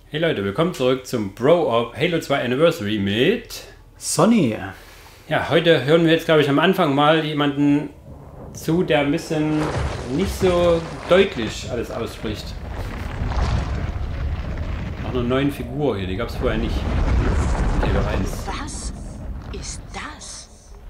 Hey Leute, willkommen zurück zum Bro of Halo 2 Anniversary mit Sonny. Ja, heute hören wir jetzt, glaube ich, am Anfang mal jemanden zu, der ein bisschen nicht so deutlich alles ausspricht. Noch eine neue Figur hier, die gab es vorher nicht. Halo 1. Was ist das?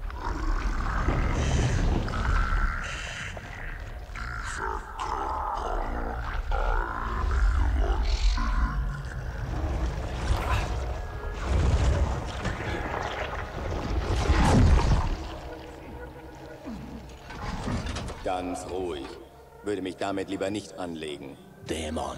Ganz ruhig. Würde mich damit lieber nicht anlegen. Dämon.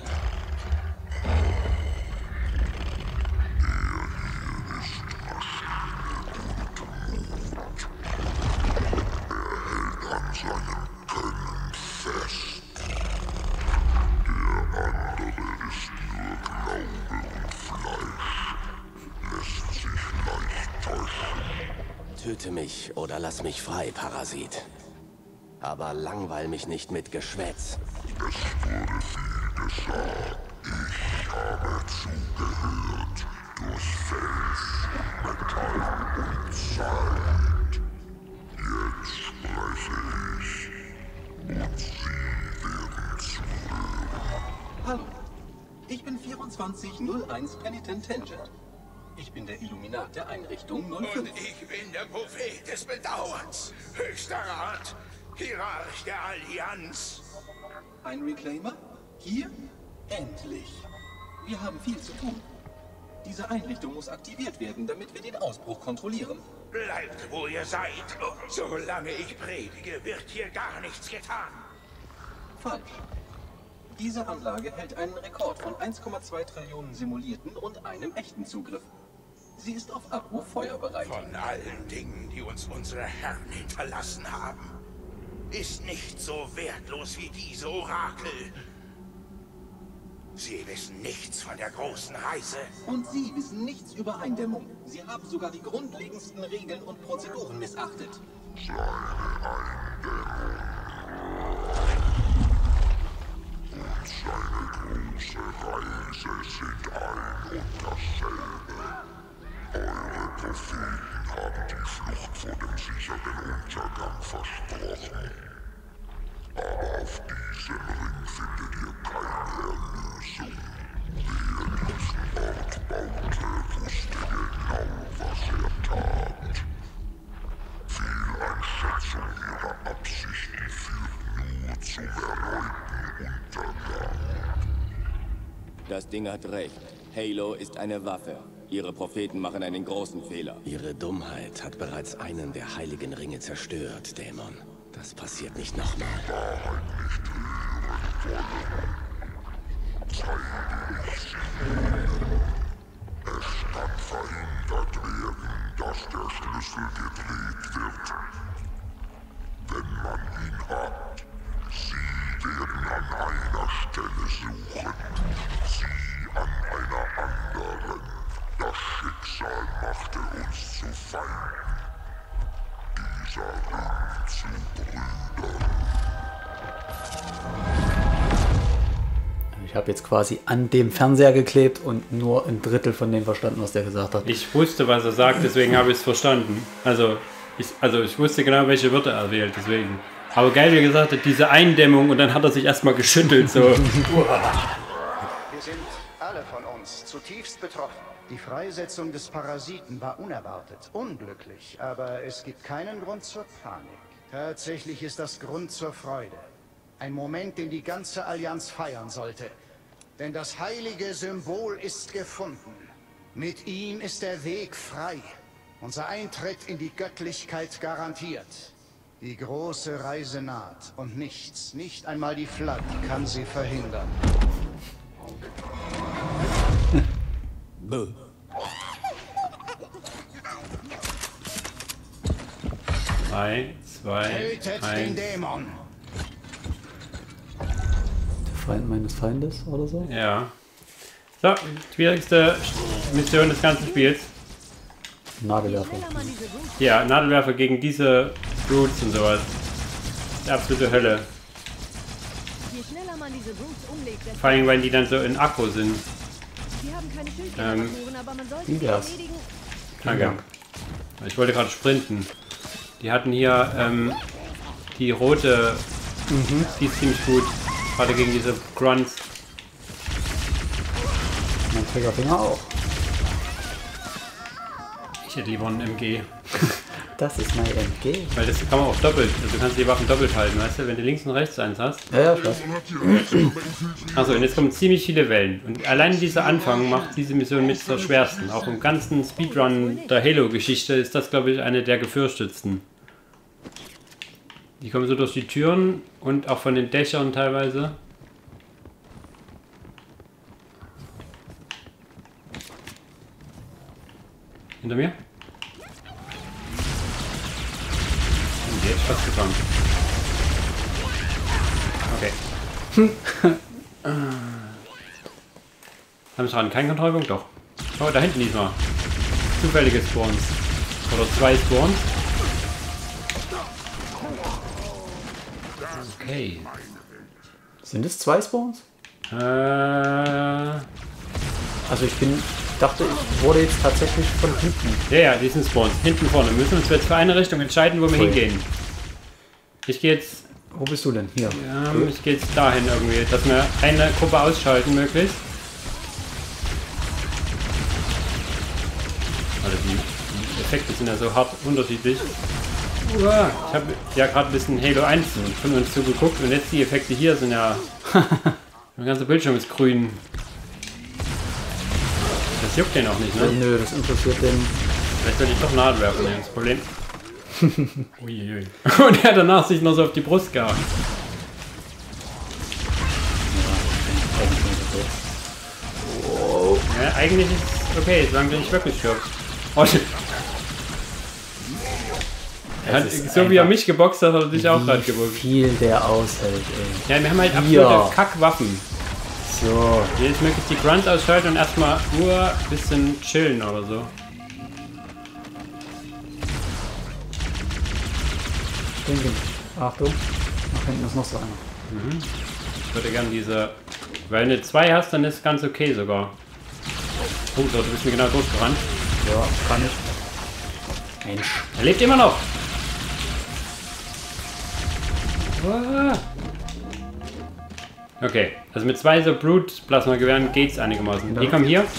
Töte mich oder lass mich frei, Parasit. Aber langweil mich nicht mit Geschwätz. Es wurde viel gesagt. Ich habe zugehört. Durch Fels, Metall und Zeit. Jetzt spreche ich. Und Sie werden zuhören. Hallo, ich bin 2401 Penitent Tangent. Ich bin der Illuminat der Einrichtung 05. Und ich bin der Prophet des Bedauerns. Höchster Rat, Hierarch der Allianz. Ein Reclaimer? Hier? Endlich. Wir haben viel zu tun. Diese Einrichtung muss aktiviert werden, damit wir den Ausbruch kontrollieren. Bleibt, wo ihr seid. Solange ich predige, wird hier gar nichts getan. Falsch. Diese Anlage hält einen Rekord von 1,2 Trillionen simulierten und einem echten Zugriff. Sie ist auf Abruf feuerbereit. Von allen Dingen, die uns unsere Herren hinterlassen haben, ist nicht so wertlos wie diese Orakel. Sie wissen nichts von der großen Reise. Und Sie wissen nichts über Eindämmung. Sie haben sogar die grundlegendsten Regeln und Prozeduren missachtet. Seine große Reise sind ein und dasselbe. Eure Propheten haben die Flucht vor dem sicheren Untergang versprochen. Aber auf diesem Ring findet ihr keine Erlösung. Wer diesen Ort baute, wusste genau, was er tat. Fehleinschätzung ihrer Absichten führt nur zum erneuten Untergang. Das Ding hat recht. Halo ist eine Waffe. Ihre Propheten machen einen großen Fehler. Ihre Dummheit hat bereits einen der heiligen Ringe zerstört, Dämon. Das passiert nicht nochmal. Es kann verhindert werden, dass der Schlüssel gedreht wird. Wenn man ihn hat, Sie werden an einer Stelle suchen, Sie an einer anderen. Das Schicksal machte uns zu Feinden. Dieser Ring zu Brüdern. Ich habe jetzt quasi an dem Fernseher geklebt und nur ein Drittel von dem verstanden, was der gesagt hat. Ich wusste, was er sagt, deswegen habe ich es verstanden. Also ich wusste genau, welche Wörter er wählt, deswegen. Aber geil, wie er gesagt hat, diese Eindämmung und dann hat er sich erstmal geschüttelt, so. Wir sind alle von uns zutiefst betroffen. Die Freisetzung des Parasiten war unerwartet, unglücklich, aber es gibt keinen Grund zur Panik. Tatsächlich ist das Grund zur Freude. Ein Moment, den die ganze Allianz feiern sollte. Denn das heilige Symbol ist gefunden. Mit ihm ist der Weg frei. Unser Eintritt in die Göttlichkeit garantiert. Die große Reise naht und nichts, nicht einmal die Flood, kann sie verhindern. Buh. 3, 2, Tötet den 1. Dämon! Der Feind meines Feindes oder so? Ja. So, schwierigste Mission des ganzen Spiels. Nadelwerfer. Ja, Nadelwerfer gegen diese Brutes und sowas. Die absolute Hölle. Je schneller man diese Brutes umlegt, desto Vor allem, weil die dann so in Akku sind. Wir haben keine Schildgeneratoren, aber man sollte wie sie wär's? erledigen. Danke. Ich wollte gerade sprinten. Die hatten hier die rote, die ist ziemlich gut. Gerade gegen diese Grunts. Mein Triggerfinger auch. Ich hätte lieber einen MG. Das ist mein MG. Weil das kann man auch doppelt. Also du kannst die Waffen doppelt halten, weißt du? Wenn du links und rechts eins hast. Ja, klar. Achso, und jetzt kommen ziemlich viele Wellen. Und allein dieser Anfang macht diese Mission mit zur schwersten. Auch im ganzen Speedrun der Halo-Geschichte ist das, glaube ich, eine der gefürchtetsten. Die kommen so durch die Türen und auch von den Dächern teilweise. Hinter mir? Und jetzt fast gefangen. Okay. Haben wir dran? Kein Kontrollpunkt? Doch. Oh, da hinten diesmal. Zufällige Spawns. Oder 2 Spawns. Okay. Sind es 2 Spawns? Also ich dachte, ich wurde jetzt tatsächlich von hinten. Ja, die sind Spawns. Hinten vorne. Wir müssen uns jetzt für eine Richtung entscheiden, wo wir hingehen. Ich gehe jetzt... Wo bist du denn? Hier. Ja, ich gehe jetzt dahin irgendwie, dass wir eine Gruppe ausschalten möglichst. Also die Effekte sind ja so hart unterschiedlich. Uah, ich habe ja gerade ein bisschen Halo 1 von uns zugeguckt und jetzt die Effekte hier sind ja... Der ganze Bildschirm ist grün. Das juckt den auch nicht, ne? Nö, das interessiert den. Vielleicht soll ich doch Nadel werfen, das Problem. Uiuiui. Und er hat danach sich noch so auf die Brust gehauen. Ja, eigentlich ist es okay, solange du nicht wirklich stirbst. Oh, er hat, so wie er mich geboxt hat, hat er dich auch gerade geboxt. Wie viel der aushält, ey. Ja, wir haben halt absolute Kackwaffen. So. Jetzt möchte ich die Grunts ausschalten und erstmal nur ein bisschen chillen oder so. Denke nicht. Achtung. Nach hinten ist noch so einer. Ich würde gerne diese... Weil wenn du 2 hast, dann ist ganz okay sogar. Oh, so, du bist mir genau durchgerannt. Ja, kann ich. Mensch. Er lebt immer noch. Ah. Okay, also mit 2 so Brute-Plasma-Gewehren geht's einigermaßen. Die kommen hier.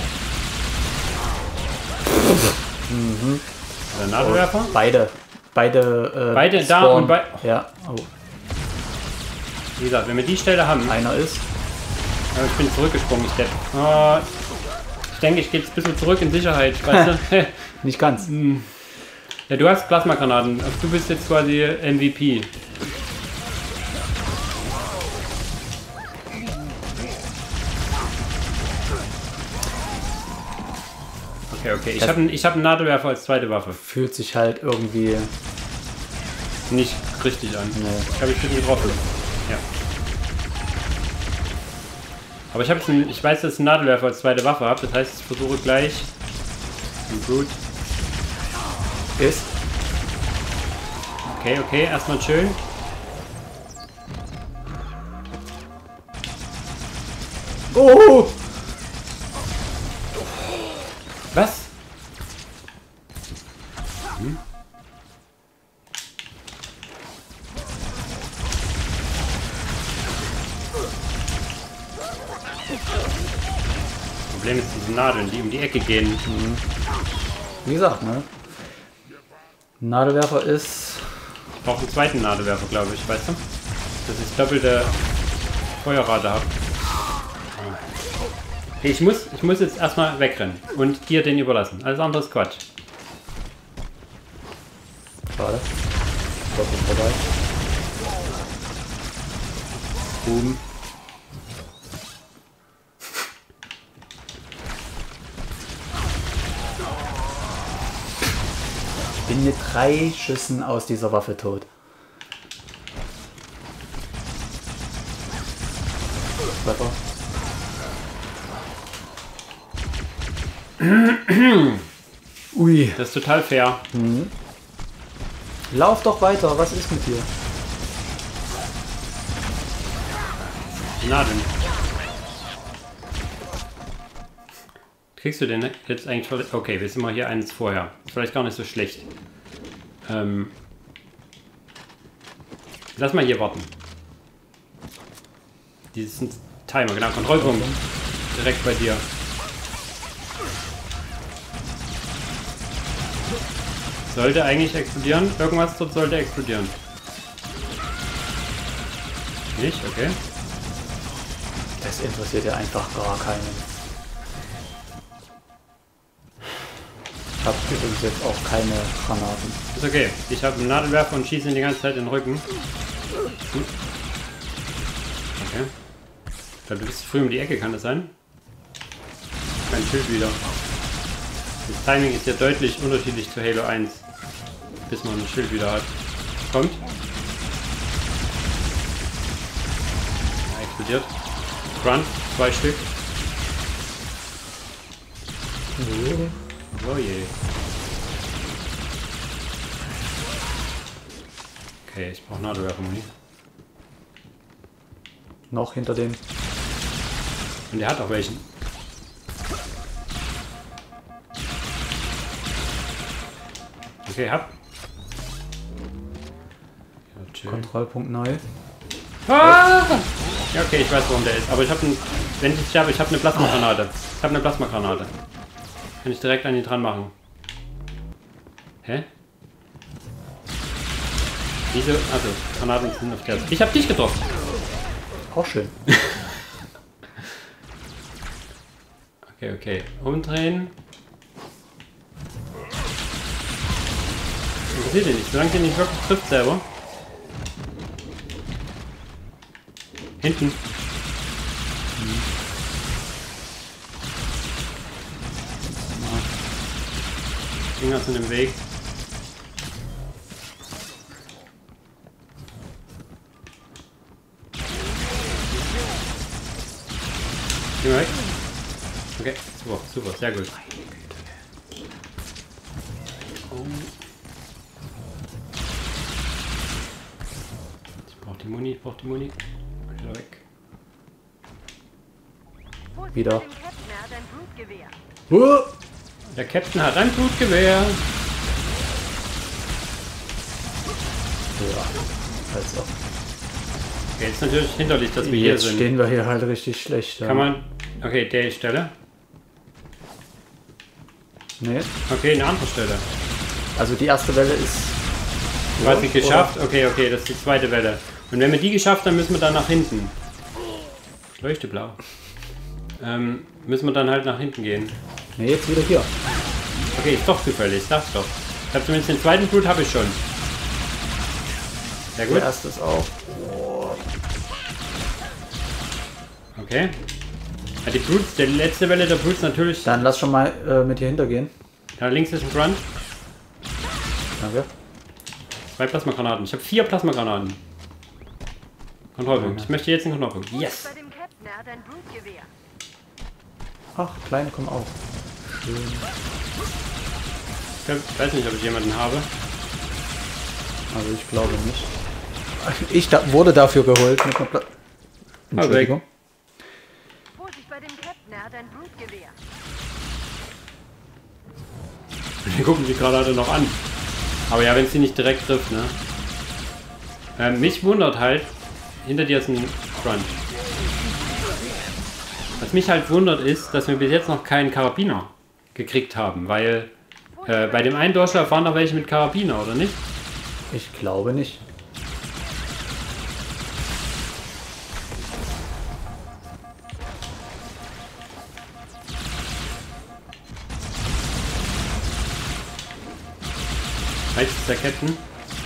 Der Nadelwerfer. Beide Beide da Spawn. und bei... Ja. Oh. Wie gesagt, wenn wir die Stelle haben... Einer ist. Aber ich bin zurückgesprungen, ich Depp. Oh, ich denke, ich gehe jetzt ein bisschen zurück in Sicherheit, weißt du? Nicht ganz. Ja, du hast Plasmagranaten. Also du bist jetzt quasi MVP. Okay. Ich hab einen Nadelwerfer als zweite Waffe. Fühlt sich halt irgendwie nicht richtig an. Nee. Ich habe ich getroffen. Ja. Aber ich weiß, dass ich einen Nadelwerfer als zweite Waffe habe. Das heißt, ich versuche gleich den Brute. ist. Okay, erstmal chillen. Oh! Was? Problem ist diese Nadeln, die um die Ecke gehen. Wie gesagt, ne? Nadelwerfer ist. Ich brauche einen zweiten Nadelwerfer, glaube ich, weißt du? Dass ich doppelte Feuerrate habe. Okay, ich muss jetzt erstmal wegrennen und dir den überlassen. Alles andere ist Quatsch. Schade. Das ist vorbei. Boom. Ich bin mit 3 Schüssen aus dieser Waffe tot. Treffer. Ui. Das ist total fair. Lauf doch weiter, was ist mit dir? Die Nadeln. Kriegst du den jetzt eigentlich... Okay, wir sind mal hier eins vorher. Ist vielleicht gar nicht so schlecht. Lass mal hier warten. Dieses Timer, genau. Kontrollpunkt. Direkt bei dir. Sollte eigentlich explodieren. Irgendwas dort sollte explodieren. Nicht? Okay. Das interessiert ja einfach gar keinen. Ich habe übrigens jetzt auch keine Granaten. Ist okay. Ich habe einen Nadelwerfer und schieße ihn die ganze Zeit in den Rücken. Gut. Okay. Ich glaube, du bist zu früh um die Ecke, kann das sein? Kein Schild wieder. Das Timing ist ja deutlich unterschiedlich zu Halo 1. Bis man ein Schild wieder hat. Kommt. Ja, explodiert. Grunt, 2 Stück. Oh je. Okay, ich brauche Nadelwerfer-Muni. Noch hinter dem. Und der hat auch welchen. Okay, hab. Ja, chill. Kontrollpunkt neu. Ah! Ja, okay, ich weiß, warum der ist. Aber ich habe einen. Wenn ich sterbe, ich habe eine Plasmagranate. Ich habe eine Plasmagranate. Kann ich direkt an ihn dran machen. Hä? Wieso? Also, Granaten sind auf der. Ich habe dich getroffen. Auch schön. Okay, okay. Umdrehen. Interessiert ihn nicht, solange der nicht wirklich trifft selber. Hinten. Irgendwas in dem Weg. Geh mal weg. Okay, super, super, sehr gut. Oh. Ich brauche die Muni, ich brauche die Muni. Wieder weg. Wieder. Der Captain hat ein Blutgewehr. Ja, also. Okay, ist natürlich hinderlich, dass wir hier Jetzt sind. stehen wir hier halt richtig schlecht. Ja. Kann man... Okay, der Stelle. Nee. Okay, eine andere Stelle. Also die erste Welle ist... Quasi geschafft. Okay, okay, das ist die zweite Welle. Und wenn wir die geschafft haben, müssen wir dann nach hinten. Ich leuchte blau. Müssen wir dann halt nach hinten gehen. Nee, jetzt wieder hier. Okay, ist doch zufällig, sag's doch. Ich habe zumindest den zweiten Blut habe ich schon. Sehr gut. Der erste ist auch. Okay. Ja, die Brutes, die letzte Welle der Brutes natürlich. Dann lass schon mal mit hier hintergehen. Da links ist ein Grunt. Danke. 2 Plasmagranaten. Ich habe 4 Plasmagranaten. Kontrollpunkt. Ich möchte jetzt einen Kontrollpunkt. Yes! Ach, kleine kommen auch. Schön. Ich weiß nicht, ob ich jemanden habe. Also ich glaube nicht. Ich wurde dafür geholt. Mit einer Entschuldigung. Vorsicht bei dem Captain, er hat ein Blutgewehr. Wir gucken die gerade noch an. Aber ja, wenn sie nicht direkt trifft, ne? Mich wundert halt, hinter dir ist ein Grunt. Was mich halt wundert ist, dass wir bis jetzt noch keinen Karabiner gekriegt haben, weil bei dem einen Durchlauf waren noch welche mit Karabiner, oder nicht? Ich glaube nicht. Rechts ist der Captain.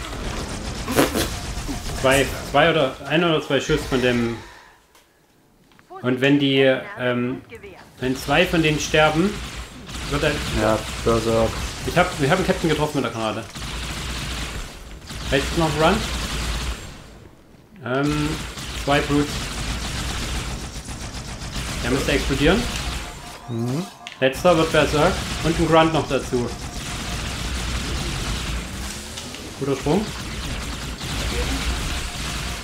Ein oder zwei Schuss von dem. Und wenn die, wenn 2 von denen sterben, wird er. Ja, Berserk. Wir haben einen Captain getroffen mit der Granate. Rechts noch Run. 2 Brutes. Der müsste explodieren. Letzter wird Berserk. Und ein Grunt noch dazu. Guter Sprung.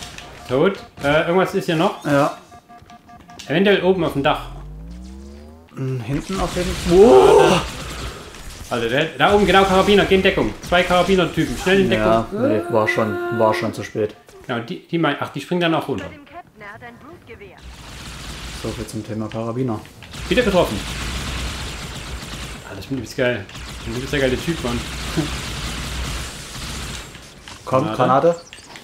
Tot. Irgendwas ist hier noch. Ja. Eventuell oben auf dem Dach. Hinten auf jeden Fall. Oh. Also da oben genau Karabiner, geh in Deckung. 2 Karabiner-Typen, schnell in Deckung. Ja, nee, war schon zu spät. Genau, die springen dann auch runter. Bei dem Captain, er hat ein Blutgewehr. So viel zum Thema Karabiner. Wieder getroffen. Ah, das ist geil. Du bist der geile Typ, Mann. Komm, Granate.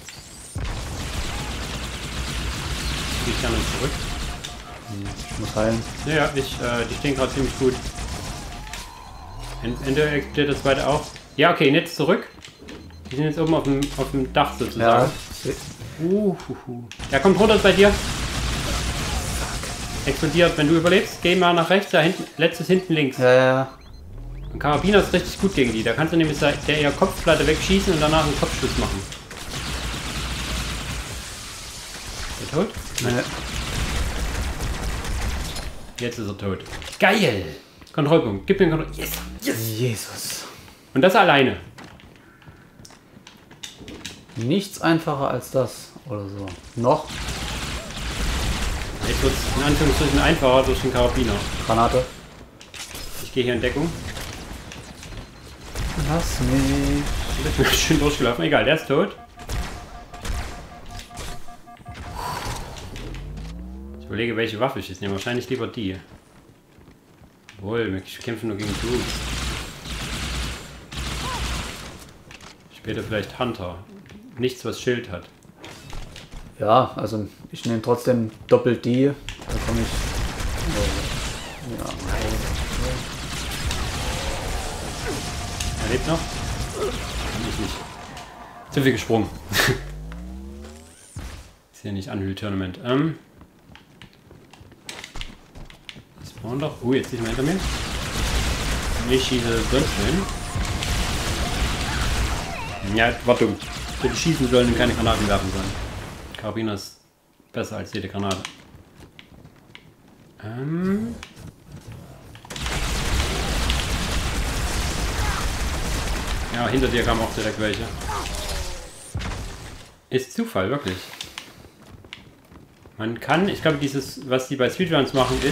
Gehe ich gerne zurück. Ich muss heilen. Ja, die stehen gerade ziemlich gut. Ende explodiert das zweite auch. Ja, okay, jetzt zurück. Die sind jetzt oben auf dem Dach sozusagen. Ja. Ja, kommt runter bei dir. Explodiert, wenn du überlebst. Geh mal nach rechts, da hinten, letztes hinten links. Ja. Ein Karabiner ist richtig gut gegen die. Da kannst du nämlich der ihr Kopfplatte wegschießen und danach einen Kopfschuss machen. Ist er tot? Nee. Jetzt ist er tot. Geil! Kontrollpunkt. Gib mir einen Kontrollpunkt. Yes! Jesus. Und das alleine. Nichts einfacher als das. Oder so. Noch. Jetzt wird es in Anführungsstrichen einfacher durch den Karabiner. Granate. Ich gehe hier in Deckung. Lass mich. Ich bin schön durchgelaufen. Egal, der ist tot. Ich überlege, welche Waffe ich jetzt nehme. Wahrscheinlich lieber die. Obwohl, ich kämpfe nur gegen Brutes. Später vielleicht Hunter. Nichts, was Schild hat. Ja, also ich nehme trotzdem doppelt die. Da komme ich. Ja. Er lebt noch? Ich nicht. Zu viel gesprungen. Ist hier nicht Unreal Tournament. Spawn doch. Jetzt nicht mehr hinter mir. Ich schieße sonst hin. Ja, warte. Wenn die schießen sollen und keine Granaten werfen sollen. Karabiner ist besser als jede Granate. Ja, hinter dir kamen auch direkt welche. Ist Zufall, wirklich. Man kann, ich glaube, dieses, was die bei Speedruns machen, ist,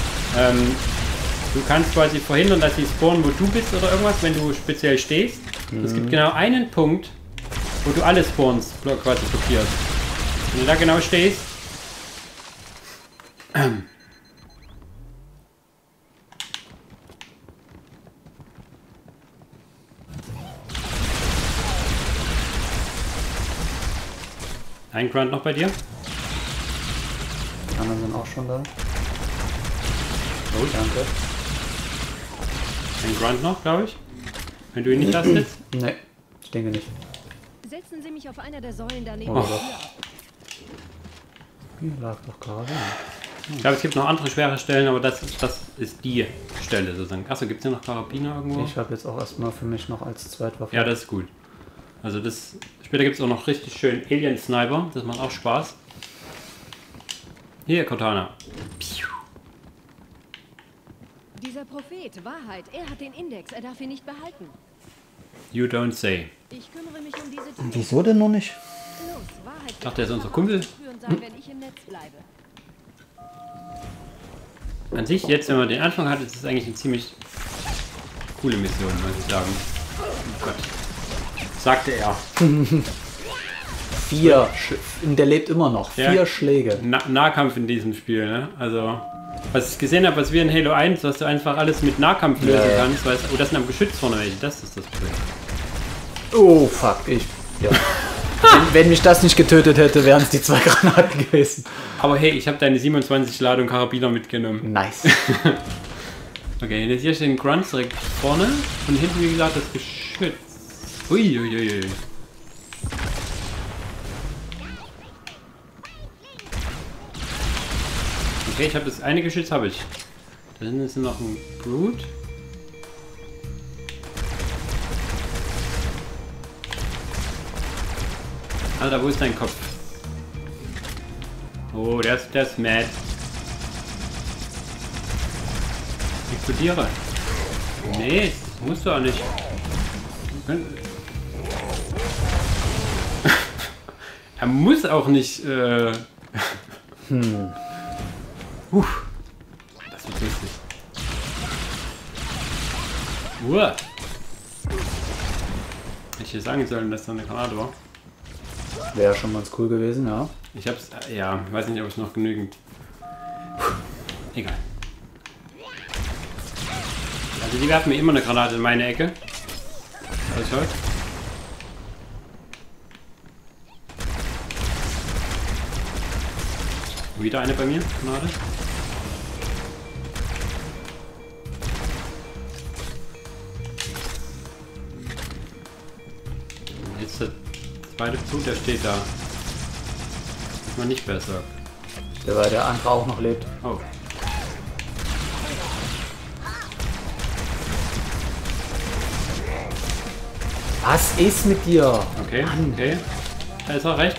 du kannst quasi verhindern, dass sie spawnen, wo du bist oder irgendwas, wenn du speziell stehst. Es gibt genau einen Punkt, wo du alle Spawns quasi blockierst. Wenn du da genau stehst. Ein Grunt noch bei dir? Die anderen sind auch schon da. Oh, danke. Ein Grunt noch, glaube ich. Wenn du ihn nicht hast jetzt? Nee, ich denke nicht. Setzen Sie mich auf einer der Säulen daneben. Oh. Hier lag doch gerade. Ich glaube, es gibt noch andere schwere Stellen, aber das ist die Stelle sozusagen. Achso, gibt es hier noch Karabiner irgendwo? Ich habe jetzt auch erstmal für mich noch als Zweitwaffe. Ja, das ist gut. Also das. Später gibt es auch noch richtig schön Alien Sniper. Das macht auch Spaß. Hier, Cortana. Dieser Prophet, Wahrheit, er hat den Index, er darf ihn nicht behalten. You don't say. Ich kümmere mich um diese Tür. Wieso denn noch nicht? Los, Wahrheit. Ich dachte, der ist unser Kumpel. Sein, wenn ich im Netz bleibe. An sich, jetzt, wenn man den Anfang hat, ist es eigentlich eine ziemlich coole Mission, muss ich sagen. Oh Gott. Sagte er. 4. Der lebt immer noch. 4 Schläge. Nahkampf in diesem Spiel, ne? Also, was ich gesehen habe, was wir in Halo 1, was du einfach alles mit Nahkampf lösen kannst, weißt du, oh, das sind am Geschütz vorne welche, das ist das Problem. Oh, fuck, ja. wenn mich das nicht getötet hätte, wären es die 2 Granaten gewesen. Aber hey, ich habe deine 27 Ladung Karabiner mitgenommen. Nice. Okay, jetzt hier stehen Grunts direkt vorne und hinten, wie gesagt, das Geschütz. Uiuiui. Okay, ich habe das eine Geschütz, habe ich. Da hinten ist noch ein Brute. Alter, wo ist dein Kopf? Oh, der ist mad. Explodiere. Nee, das musst du auch nicht. Er muss auch nicht. Das wird lustig. Uah. Hätte ich dir sagen sollen, dass da eine Granate war. Wäre schon ganz cool gewesen, ja. Ich hab's, ja, weiß nicht, ob es noch genügend. Egal. Also die werfen mir immer eine Granate in meine Ecke. Alles hört. Wieder eine bei mir, Granate. Jetzt der zweite Zug, der steht da. Ist man nicht besser. Weil der andere auch noch lebt. Oh. Was ist mit dir? Okay, okay. Da ist er rechts.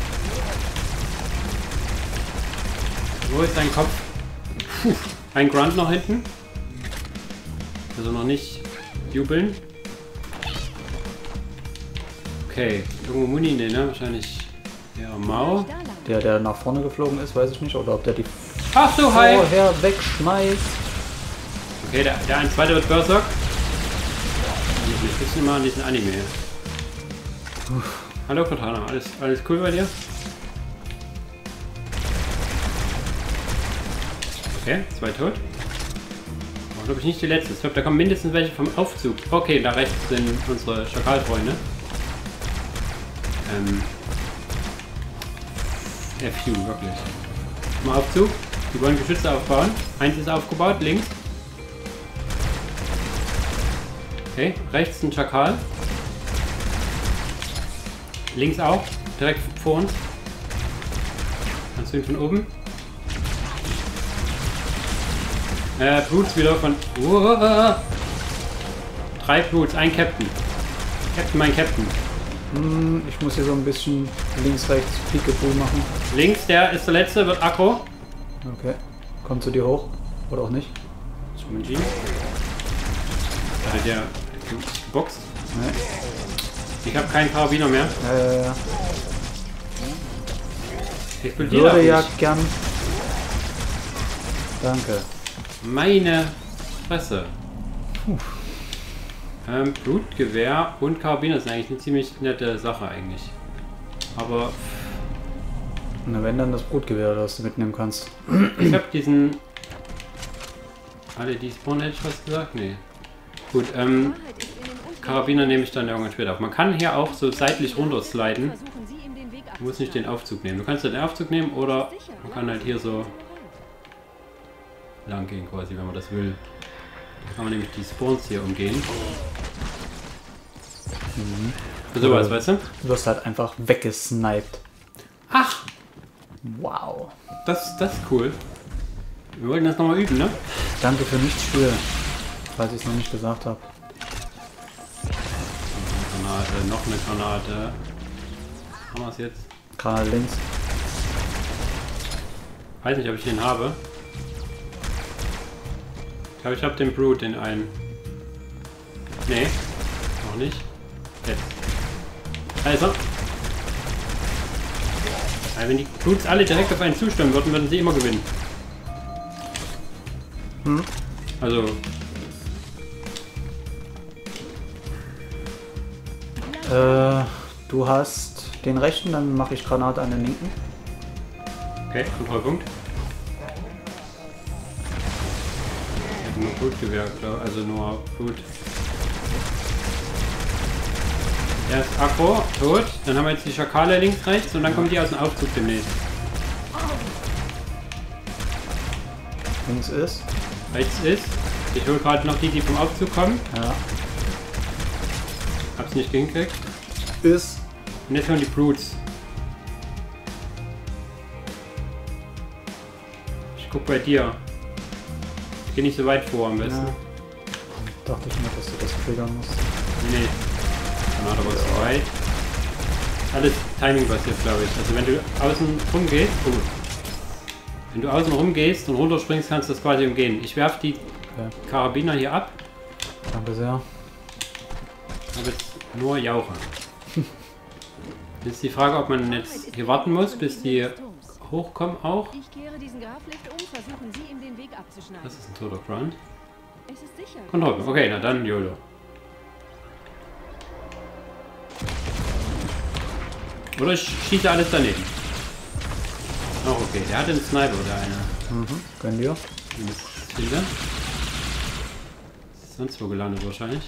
Wo ist dein Kopf? Puh. Ein Grunt noch hinten. Also noch nicht jubeln. Okay, irgendwo Muni, ne? Wahrscheinlich ja, Mau. Der nach vorne geflogen ist, weiß ich nicht. Oder ob der die Ach so, hi! vorher wegschmeißt. Okay, der ein zweiter wird Berserk. Ich wissen mal an diesen Anime. Hallo Cortana, alles cool bei dir? Okay, zwei tot. Aber glaube ich nicht die letzte. Ich glaube, da kommen mindestens welche vom Aufzug. Okay, da rechts sind unsere Schakalfreunde. FU, wirklich. Mal Aufzug. Die wollen Geschütze aufbauen. Eins ist aufgebaut, links. Okay, rechts ein Schakal. Links auch, direkt vor uns. Kannst du ihn von oben? Brutes wieder von... Drei Brutes, ein Captain. Captain, mein Captain. Ich muss hier so ein bisschen links, rechts Peekaboo machen. Links, der ist der letzte, wird aggro. Okay. Kommt zu dir hoch? Oder auch nicht? Smunji. Hatte der geboxt? Nee. Ich habe keinen Karabiner mehr. Explodiert würde ja nicht. gern. Danke. Meine Fresse. Blutgewehr und Karabiner ist eigentlich eine ziemlich nette Sache eigentlich. Aber... Na wenn dann das Brutgewehr, das du mitnehmen kannst. Ich habe diesen... Alle die spawnen, hätte ich was gesagt? Nee. Gut, Karabiner nehme ich dann irgendwann später auf. Man kann hier auch so seitlich runtersliden. Du musst nicht den Aufzug nehmen. Du kannst den Aufzug nehmen oder man kann halt hier so lang gehen quasi, wenn man das will. Da kann man nämlich die Spawns hier umgehen. Für sowas, weißt du? Du wirst halt einfach weggesniped. Ach! Wow. Das ist cool. Wir wollten das nochmal üben, ne? Danke für nichts für, falls ich es noch nicht gesagt habe. Granate, noch eine Granate. Haben wir es jetzt? Granate links. Weiß nicht, ob ich den habe. Ich glaube, ich habe den Brute, den einen. Nee, noch nicht. Jetzt. Also. Also wenn die Brutes alle direkt auf einen zustimmen würden, würden sie immer gewinnen. Also. Du hast den rechten, dann mache ich Granate an den linken. Okay, Kontrollpunkt. Nur Blutgewehr, also nur Blut. Er ist aggro, tot. Dann haben wir jetzt die Schakale links, rechts und dann kommen die aus dem Aufzug demnächst. Links ist. Rechts ist. Ich hole gerade noch die vom Aufzug kommen. Ja. Hab's nicht hingekriegt. Ist. Und jetzt kommen die Brutes. Ich guck bei dir. Ich geh nicht so weit vor am besten. Ja. Dachte ich mir, dass du das triggern musst. Nee. Granate aber zu weit. Alles Timing basiert, glaube ich. Also wenn du außen rum gehst, wenn du außen rum gehst und runterspringst, kannst du das quasi umgehen. Ich werfe die Karabiner hier ab. Danke sehr. Ich habe jetzt nur Jauche. Jetzt ist die Frage, ob man jetzt hier warten muss, bis die hochkommen auch. Ich kehre diesen Graflicht um, versuchen Sie ihm den Weg abzuschneiden. Das ist ein toter Grunt. Es ist sicher. Kontrolle. Okay, na dann YOLO. Oder ich schieße alles daneben. Auch okay. Der hat einen Sniper oder einer. Mhm, können wir. Sonst wo gelandet wahrscheinlich.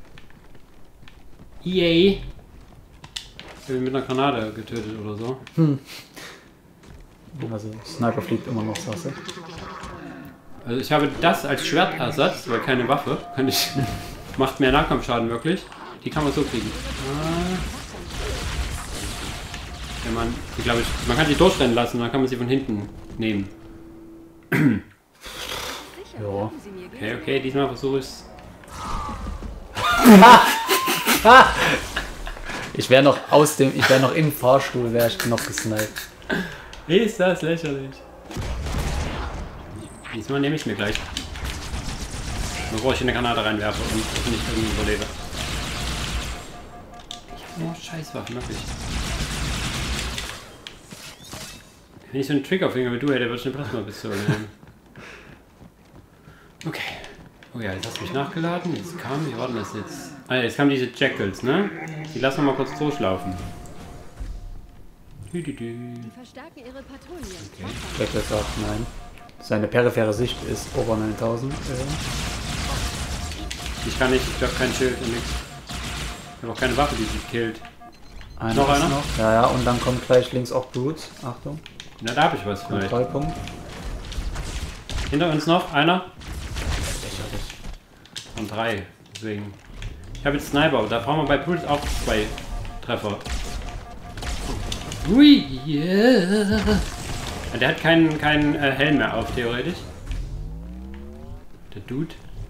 Yay! Ich habe ihn mit einer Granate getötet oder so. Also Sniper fliegt immer noch, sagst du? Also ich habe das als Schwertersatz, weil keine Waffe. Kann ich, macht mehr Nahkampfschaden wirklich. Die kann man so kriegen. Wenn man, ich glaube, man kann sie durchrennen lassen, dann kann man sie von hinten nehmen. Ja. Okay, diesmal versuche ich es. Ich wäre noch im Fahrstuhl, wäre ich noch gesniped. Ist das lächerlich. Diesmal nehme ich mir gleich. Bevor ich in eine Granate reinwerfe und nicht irgendwie überlebe. Ich habe nur Scheißwaffen, wirklich. Wenn ich so einen Triggerfinger wie du hätte, würde ich eine Plasma-Pistole nehmen. Okay. Oh ja, jetzt hast du mich nachgeladen. Jetzt kam, wie war denn das jetzt? Ah ja, jetzt kamen diese Jackals, ne? Die lassen wir mal kurz durchlaufen. Die verstärken ihre Patrouillen. Okay. Jackal sagt nein. Seine periphere Sicht ist over 9000. Ich kann nicht, ich habe kein Schild und nichts. Ich habe auch keine Waffe, die sich killt. Noch einer? Ja, ja, und dann kommt gleich links auch Brutes. Achtung. Na, da habe ich was vielleicht. Kontrollpunkt. Hinter uns noch einer. Und 3. Deswegen. Ich habe jetzt Sniper, aber da brauchen wir bei Brutes auch 2 Treffer. Ui, yeah. Der hat keinen Helm mehr auf, theoretisch. Der Dude.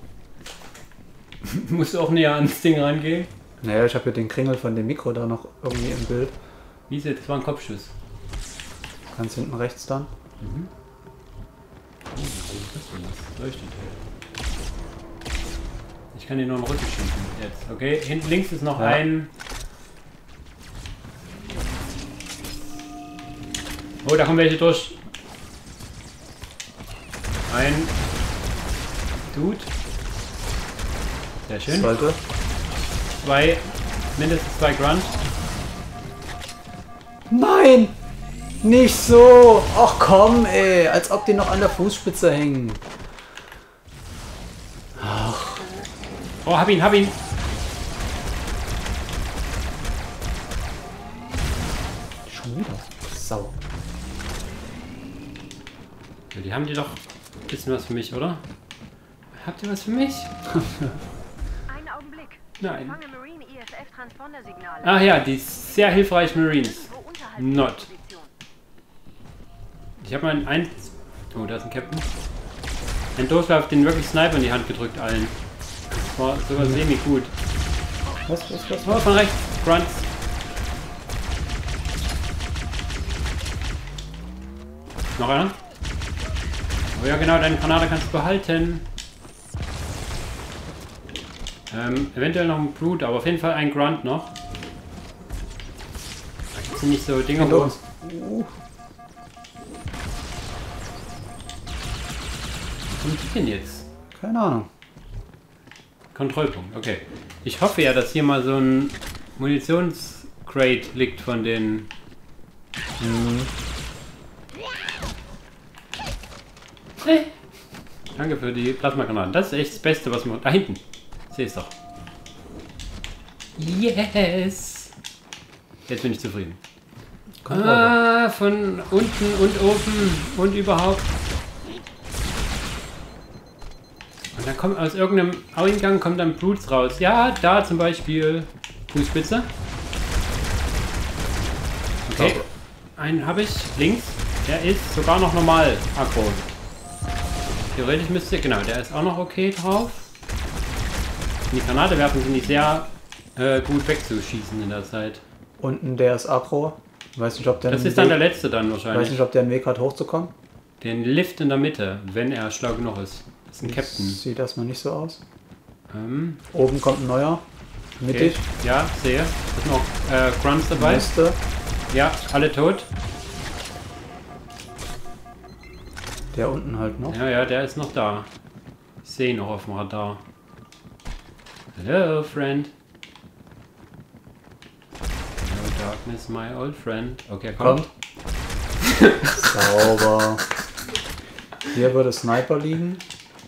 Musst du auch näher ans Ding rangehen? Naja, ich habe hier den Kringel von dem Mikro da noch irgendwie im Bild. Wie ist jetzt? Das war ein Kopfschuss. Ganz hinten rechts dann. Mhm. Oh, was ist das? Leuchtet. Ich kann den nur im Rücken schießen. Jetzt. Okay, hinten links ist noch ein. Oh, da kommen welche durch. Ein Dude. Sehr schön. Sollte. Mindestens 2 Grunt. Nein! Nicht so! Ach komm, ey! Als ob die noch an der Fußspitze hängen. Ach. Oh, hab ihn! Schon wieder? Sau. Ja, die haben die doch ein bisschen was für mich, oder? Habt ihr was für mich? Einen Augenblick. Nein. Fange Marine ESF-Transponder-Signale. Ach ja, die sehr hilfreichen Marines. Not. Ich habe mal einen... Oh, da ist ein Captain. Ein Durchlauf, den wirklich Sniper in die Hand gedrückt allen. Das war sogar semi-gut. Was? Oh, von rechts. Grunts. Noch einer? Oh ja, genau, deine Granate kannst du behalten. Eventuell noch ein Brute, aber auf jeden Fall ein Grunt noch. Das sind nicht so Dinge, wo... Wo kommen die denn jetzt? Keine Ahnung. Kontrollpunkt, okay. Ich hoffe ja, dass hier mal so ein Munitionscrate liegt von den... Danke für die Plasmagranaten. Das ist echt das Beste, was man... Da hinten. Sehe es doch. Yes! Jetzt bin ich zufrieden. Von unten und oben und überhaupt. Und dann kommt aus irgendeinem Eingang kommt dann Brutes raus. Ja, da zum Beispiel Fußspitze. Okay. Einen habe ich links. Der ist sogar noch normal aggro. Theoretisch müsste, genau, der ist auch noch okay drauf. Wenn die Granate werfen, sind die sehr gut wegzuschießen in der Zeit. Unten der ist aggro. Weiß nicht, ob der... Das ist dann der letzte dann wahrscheinlich. Weiß nicht, ob der einen Weg hat, hochzukommen. Den Lift in der Mitte, wenn er schlau genug ist. Das ist ein Captain. Sieht erstmal nicht so aus. Oben kommt ein neuer. Mittig. Okay. Ja, sehe. Da sind auch Grunts dabei. Nächste. Ja, alle tot. Der unten halt noch. Ja, der ist noch da. Ich sehe ihn noch auf dem Radar. Hello, friend. Hello, darkness, my old friend. Okay, kommt. Sauber. Hier würde Sniper liegen.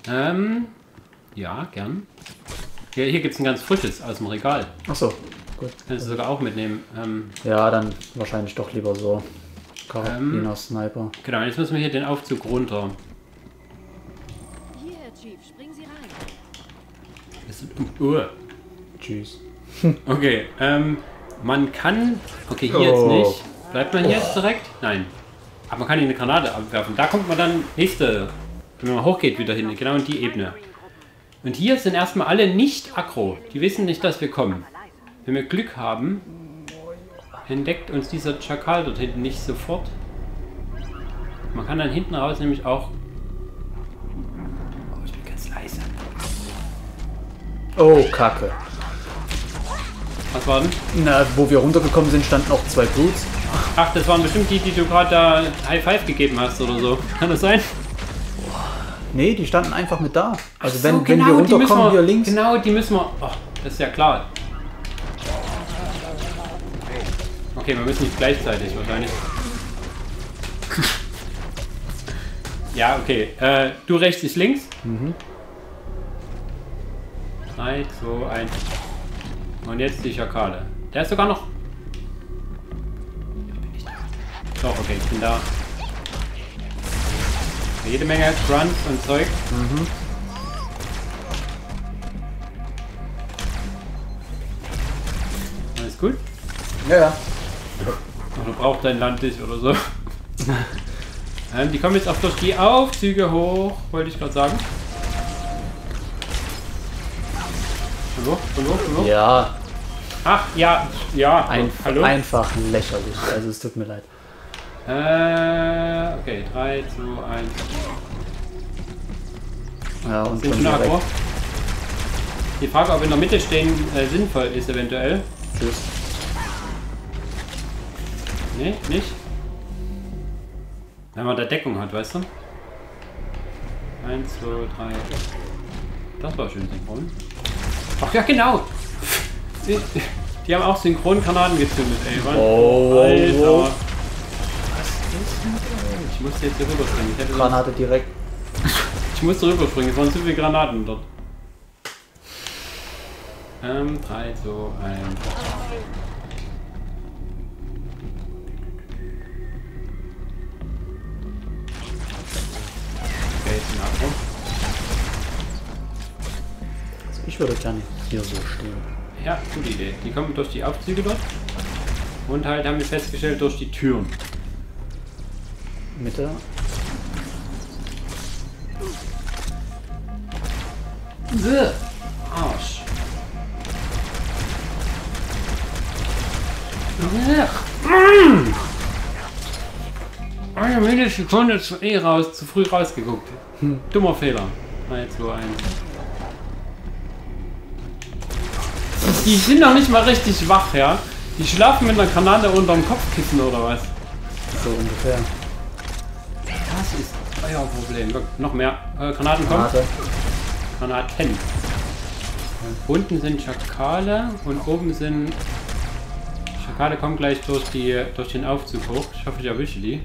Ja, gern. Hier gibt es ein ganz frisches aus dem Regal. Achso, gut. Kannst du sogar auch mitnehmen. Ja, dann wahrscheinlich doch lieber so. Karabiner, Sniper. Genau, jetzt müssen wir hier den Aufzug runter. Hier, Herr Chief, springen Sie rein. Das ist, Tschüss. Okay, man kann... Okay, hier jetzt nicht. Bleibt man hier jetzt direkt? Nein. Aber man kann hier eine Granate abwerfen. Da kommt man dann nächste... Wenn man hochgeht wieder hin, genau in die Ebene. Und hier sind erstmal alle nicht aggro. Die wissen nicht, dass wir kommen. Wenn wir Glück haben, entdeckt uns dieser Schakal dort hinten nicht sofort. Man kann dann hinten raus nämlich auch... Oh, ich bin ganz leise. Oh, Kacke. Was war denn? Na, wo wir runtergekommen sind, standen auch 2 Brutes. Ach, das waren bestimmt die du gerade da High Five gegeben hast oder so. Kann das sein? Nee, die standen einfach mit da. Also So, wenn genau, wir die runterkommen, müssen wir, hier links. Genau, die müssen wir... Oh, das ist ja klar. Okay, wir müssen nicht gleichzeitig wahrscheinlich. Ja, okay. Du rechts, ich links. 3, 2, 1. Und jetzt die Schakale. Der ist sogar noch... Ich bin nicht da. Doch, okay, ich bin da. Jede Menge Grunts und Zeug. Alles gut? Ja. Oder braucht dein Land dich oder so? Die kommen jetzt auch durch die Aufzüge hoch, wollte ich gerade sagen. Hallo? Ja, Ach, ja. Hallo? einfach lächerlich. Also es tut mir leid. Okay, 3, 2, 1. Ja, und Sind schon schon direkt. aggro? Die Frage, ob in der Mitte stehen sinnvoll ist eventuell. Tschüss. Nee, nicht? Wenn man da Deckung hat, weißt du? 1, 2, 3. Das war schön synchron. Ach ja, genau! Die haben auch synchron Granaten gezündet, ey. Mann. Oh, Alter. Was ist mit euch? Ich musste jetzt hier rüberspringen. Ich hätte Granate direkt. Ich musste rüberspringen, es waren zu viele Granaten dort. 3, 2, 1. Okay, jetzt ein Abbruch. Also ich würde gerne hier so stehen. Ja, gute Idee. Die kommen durch die Aufzüge dort. Und halt haben wir festgestellt durch die Türen. Mitte. Arsch. Eine Millisekunde zu früh rausgeguckt. Dummer Fehler. 3, 2, 1. Die sind noch nicht mal richtig wach, ja? Die schlafen mit einer Granate unterm Kopfkissen oder was? So ungefähr. Das ist euer Problem. Noch mehr Granaten kommen. Granaten. Unten sind Schakale und oben sind... Schakale kommen gleich durch den Aufzug hoch. Ich hoffe, ich erwische die.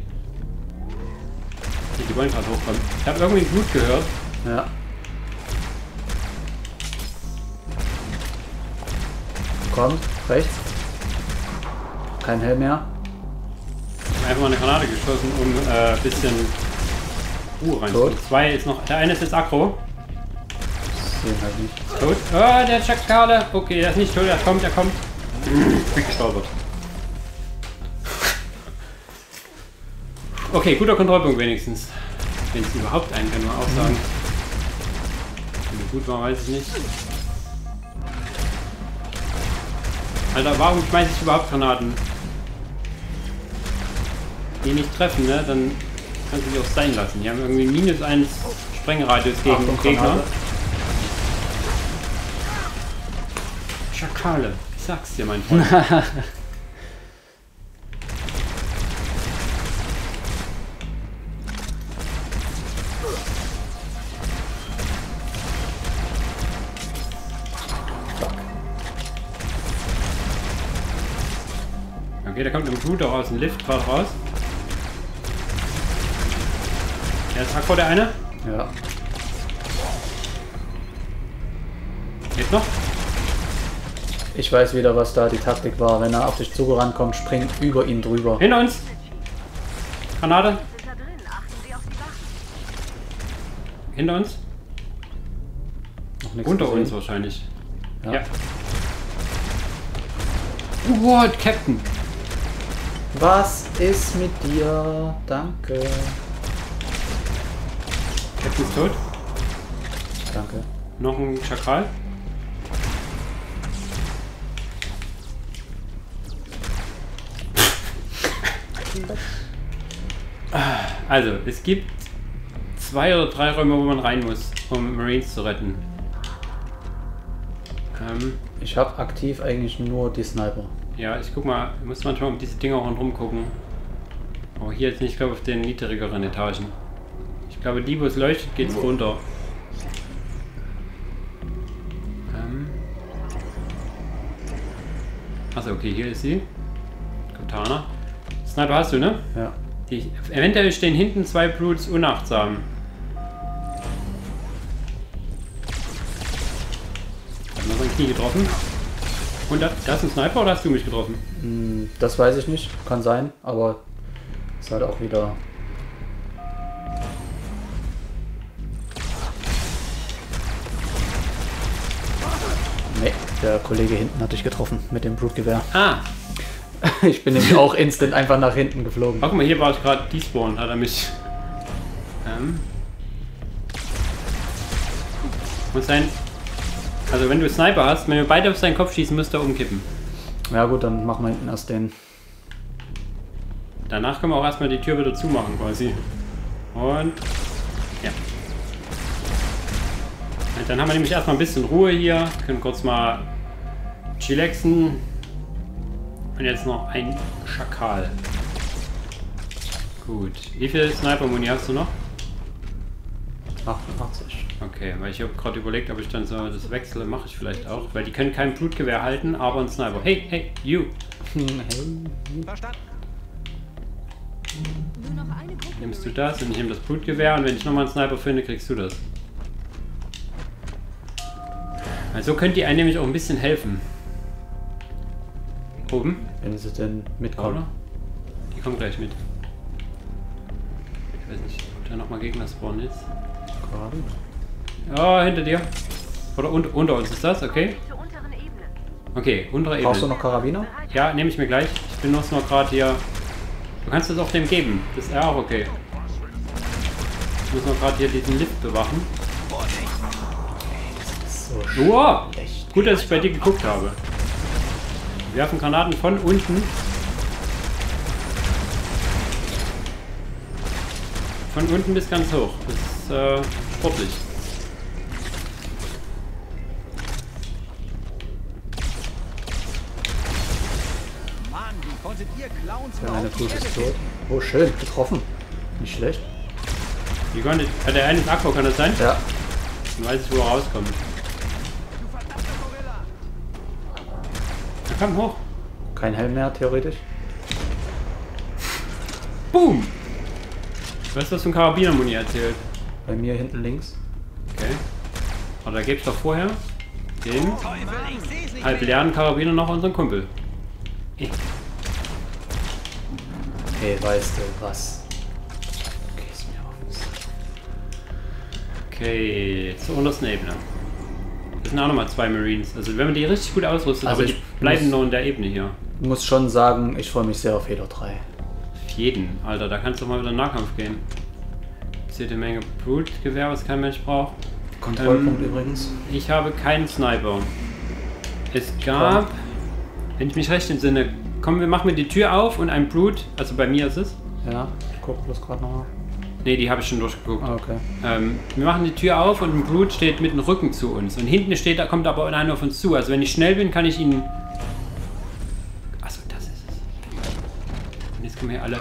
Die wollen gerade hochkommen. Ich habe irgendwie Blut gehört. Ja. Kommt, rechts. Kein Helm mehr. Einfach mal eine Granate geschossen, um ein bisschen Ruhe reinzubringen. Zwei ist noch. Der eine ist jetzt aggro. Sehen halt nicht. Tot. Oh, der Schakale. Okay, der ist nicht tot, er kommt. Bin gestolpert. Okay, guter Kontrollpunkt wenigstens. Wenn es überhaupt einen, kann man auch sagen. Wenn er gut war, weiß ich nicht. Alter, warum schmeiße ich überhaupt Granaten? Die nicht treffen, ne? Dann kannst du die auch sein lassen. Die haben irgendwie -1 Sprengradius gegen Gegner. Schakale, ich sag's dir, mein Freund. Okay, da kommt ein Brute aus dem Lift gerade raus. Der ist Akku, der eine. Ja. Geht noch? Ich weiß wieder, was da die Taktik war. Wenn er auf dich zugerannt kommt, spring über ihn drüber. Hinter uns! Granate! Hinter uns? Noch nichts Unter gesehen. uns wahrscheinlich. Ja. Ja. What, Captain? Was ist mit dir? Danke. Captain ist tot. Danke. Noch ein Schakal. Also, es gibt 2 oder 3 Räume, wo man rein muss, um Marines zu retten. Ich habe aktiv eigentlich nur die Sniper. Ja, ich guck mal, ich muss manchmal um diese Dinger auch rum gucken. Aber hier jetzt nicht, ich glaube, auf den niedrigeren Etagen. Ich glaube, die, wo es leuchtet, geht's runter. Achso, okay, hier ist sie. Katana. Sniper hast du, ne? Ja. Die, eventuell stehen hinten 2 Brutes unachtsam. Hat man sein Knie getroffen? Und da ist ein Sniper oder hast du mich getroffen? Das weiß ich nicht. Kann sein, aber ist halt auch wieder... Nee, der Kollege hinten hat dich getroffen mit dem Brutgewehr. Ah! Ich bin nämlich auch instant einfach nach hinten geflogen. Guck mal, hier war ich gerade despawn, hat er mich. Muss sein. Also wenn du Sniper hast, wenn wir beide auf seinen Kopf schießen, müsste er umkippen. Ja gut, dann machen wir hinten erst den. Danach können wir auch erstmal die Tür wieder zumachen quasi. Und ja. Und dann haben wir nämlich erstmal ein bisschen Ruhe hier. Können kurz mal chillaxen. Und jetzt noch ein Schakal. Gut. Wie viel Sniper-Muni hast du noch? 88. Okay, weil ich habe gerade überlegt, ob ich dann so das wechsle, mache ich vielleicht auch. Weil die können kein Blutgewehr halten, aber ein Sniper. Hey, hey, you! Verstanden. Nur noch eine Gruppe. Nimmst du das und ich nehme das Blutgewehr und wenn ich nochmal einen Sniper finde, kriegst du das. Also könnt ihr einem nämlich auch ein bisschen helfen. Oben? Wenn sie denn mitkommen. Oder? Die kommen gleich mit. Ich weiß nicht, ob da nochmal Gegner spawnen ist. Ja, hinter dir. Oder unter uns ist das, okay? Okay, untere Ebene. Brauchst du noch Karabiner? Ja, nehme ich mir gleich. Ich bin noch gerade hier. Du kannst es auch dem geben. Das ist ja auch okay. Ich muss noch gerade hier diesen Lift bewachen. So Wow! Gut, dass ich bei dir geguckt habe. Wir werfen Granaten von unten. Von unten bis ganz hoch. Das ist sportlich. Mann, wie konntet ihr Clowns Der eine Blut ist tot. Oh, schön. Getroffen. Nicht schlecht. Wie konnte ich. Der eine ist Akku, kann das sein? Ja. Dann weiß ich, wo er rauskommt. Er kam hoch. Kein Helm mehr, theoretisch. Boom! Was hast du von Karabiner-Muni erzählt? Bei mir hinten links. Okay. Aber da gibt's doch vorher den halb leeren Karabiner noch unseren Kumpel. Hey, weißt du was? Okay, ist mir auf. Okay, zur untersten Ebene. Das sind auch nochmal 2 Marines. Also wenn man die richtig gut ausrüstet, Also aber die bleiben nur in der Ebene hier. Ich muss schon sagen, ich freue mich sehr auf Halo 3. Auf jeden, Alter, da kannst du mal wieder in Nahkampf gehen. Jetzt hier eine Menge Blutgewehr, was kein Mensch braucht. Kontrollpunkt übrigens. Ich habe keinen Sniper. Es gab, wenn ich mich recht entsinne, komm, wir machen mir die Tür auf und ein Blut, also bei mir ist es. Ja, ich gucke bloß gerade nochmal. Ne, die habe ich schon durchgeguckt. Ah, okay. Wir machen die Tür auf und ein Blut steht mit dem Rücken zu uns. Und hinten steht, da kommt aber einer auf uns zu. Also wenn ich schnell bin, kann ich ihn... Achso, das ist es. Und jetzt kommen hier alle...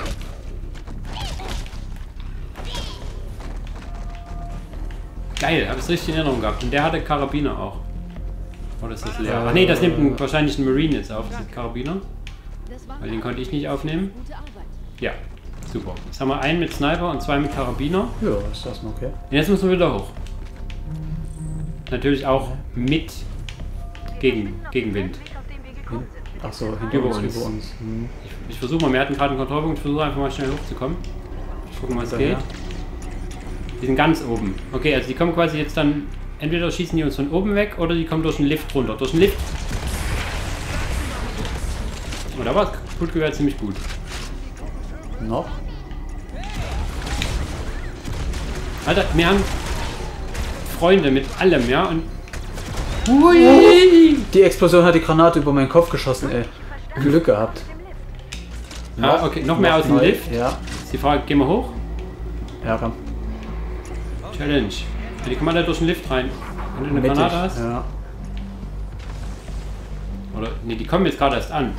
Geil, habe ich es richtig in Erinnerung gehabt. Und der hatte Karabiner auch. Oder ist das leer? Ach nee, das nimmt wahrscheinlich ein Marine jetzt auf, das ist Karabiner. Das war Weil den konnte ich nicht aufnehmen. gute Arbeit. Ja, super. Jetzt haben wir einen mit Sniper und zwei mit Karabiner. Ja, ist das noch okay? Und jetzt müssen wir wieder hoch. Natürlich auch mit Gegenwind. Achso, Über uns. Hm. Ich versuche mal, wir hatten gerade einen Kontrollpunkt, ich versuche einfach mal schnell hochzukommen. Gucken, was geht. Die sind ganz oben. Okay, also die kommen quasi jetzt dann, entweder schießen die uns von oben weg oder die kommen durch den Lift runter. Durch den Lift. Oh, da war das Blutgewehr ziemlich gut. Noch? Alter, wir haben Freunde mit allem, ja, und... Hui! Die Explosion hat die Granate über meinen Kopf geschossen, ey. Glück gehabt. Ah, okay, noch mehr aus dem neu. Lift. Ja. Ist die Frage, gehen wir hoch? Ja, komm. Challenge. Ja, die kommen da durch den Lift rein. Wenn du eine Mittig, Granate hast. ja. Oder, nee, die kommen jetzt gerade erst an.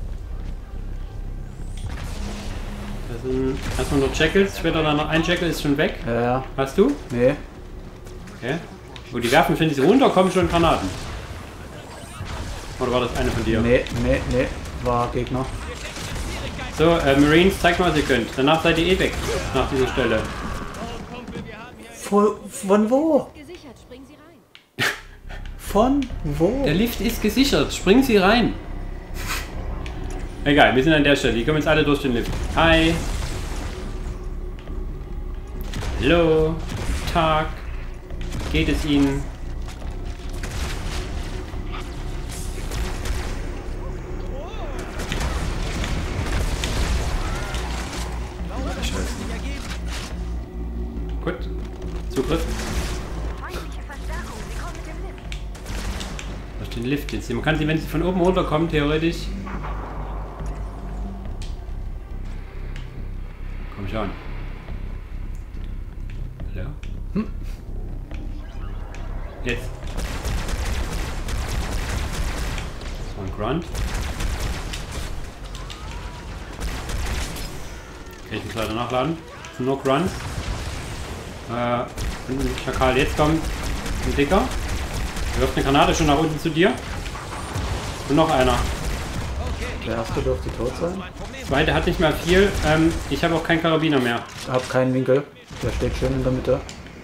Das sind erstmal nur Jackals, später dann noch ein Jackal ist schon weg. Ja. Hast du? Nee. Okay. Wo die werfen, finde ich, runter, kommen schon Granaten. Oder war das eine von dir? Nee. War Gegner. So, Marines, zeigt mal, was ihr könnt. Danach seid ihr eh weg. Nach dieser Stelle. Von wo? Gesichert, springen Sie rein. Von wo? Der Lift ist gesichert. Springen Sie rein. Egal, wir sind an der Stelle. Die kommen jetzt alle durch den Lift. Hi. Hallo. Tag. Geht es Ihnen? Gut. Zugriff. Durch den Lift jetzt. Man kann sie, wenn sie von oben runterkommen, theoretisch. Komm schon. Hallo? Jetzt. Das war ein Grunt. Okay, ich muss leider nachladen. Das sind nur Grunts. Schakal, jetzt kommt ein Dicker. Er wirft eine Granate schon nach unten zu dir. Und noch einer. Der erste dürfte tot sein. Der zweite hat nicht mehr viel. Ich habe auch keinen Karabiner mehr. Hab keinen Winkel. Der steht schön in der Mitte.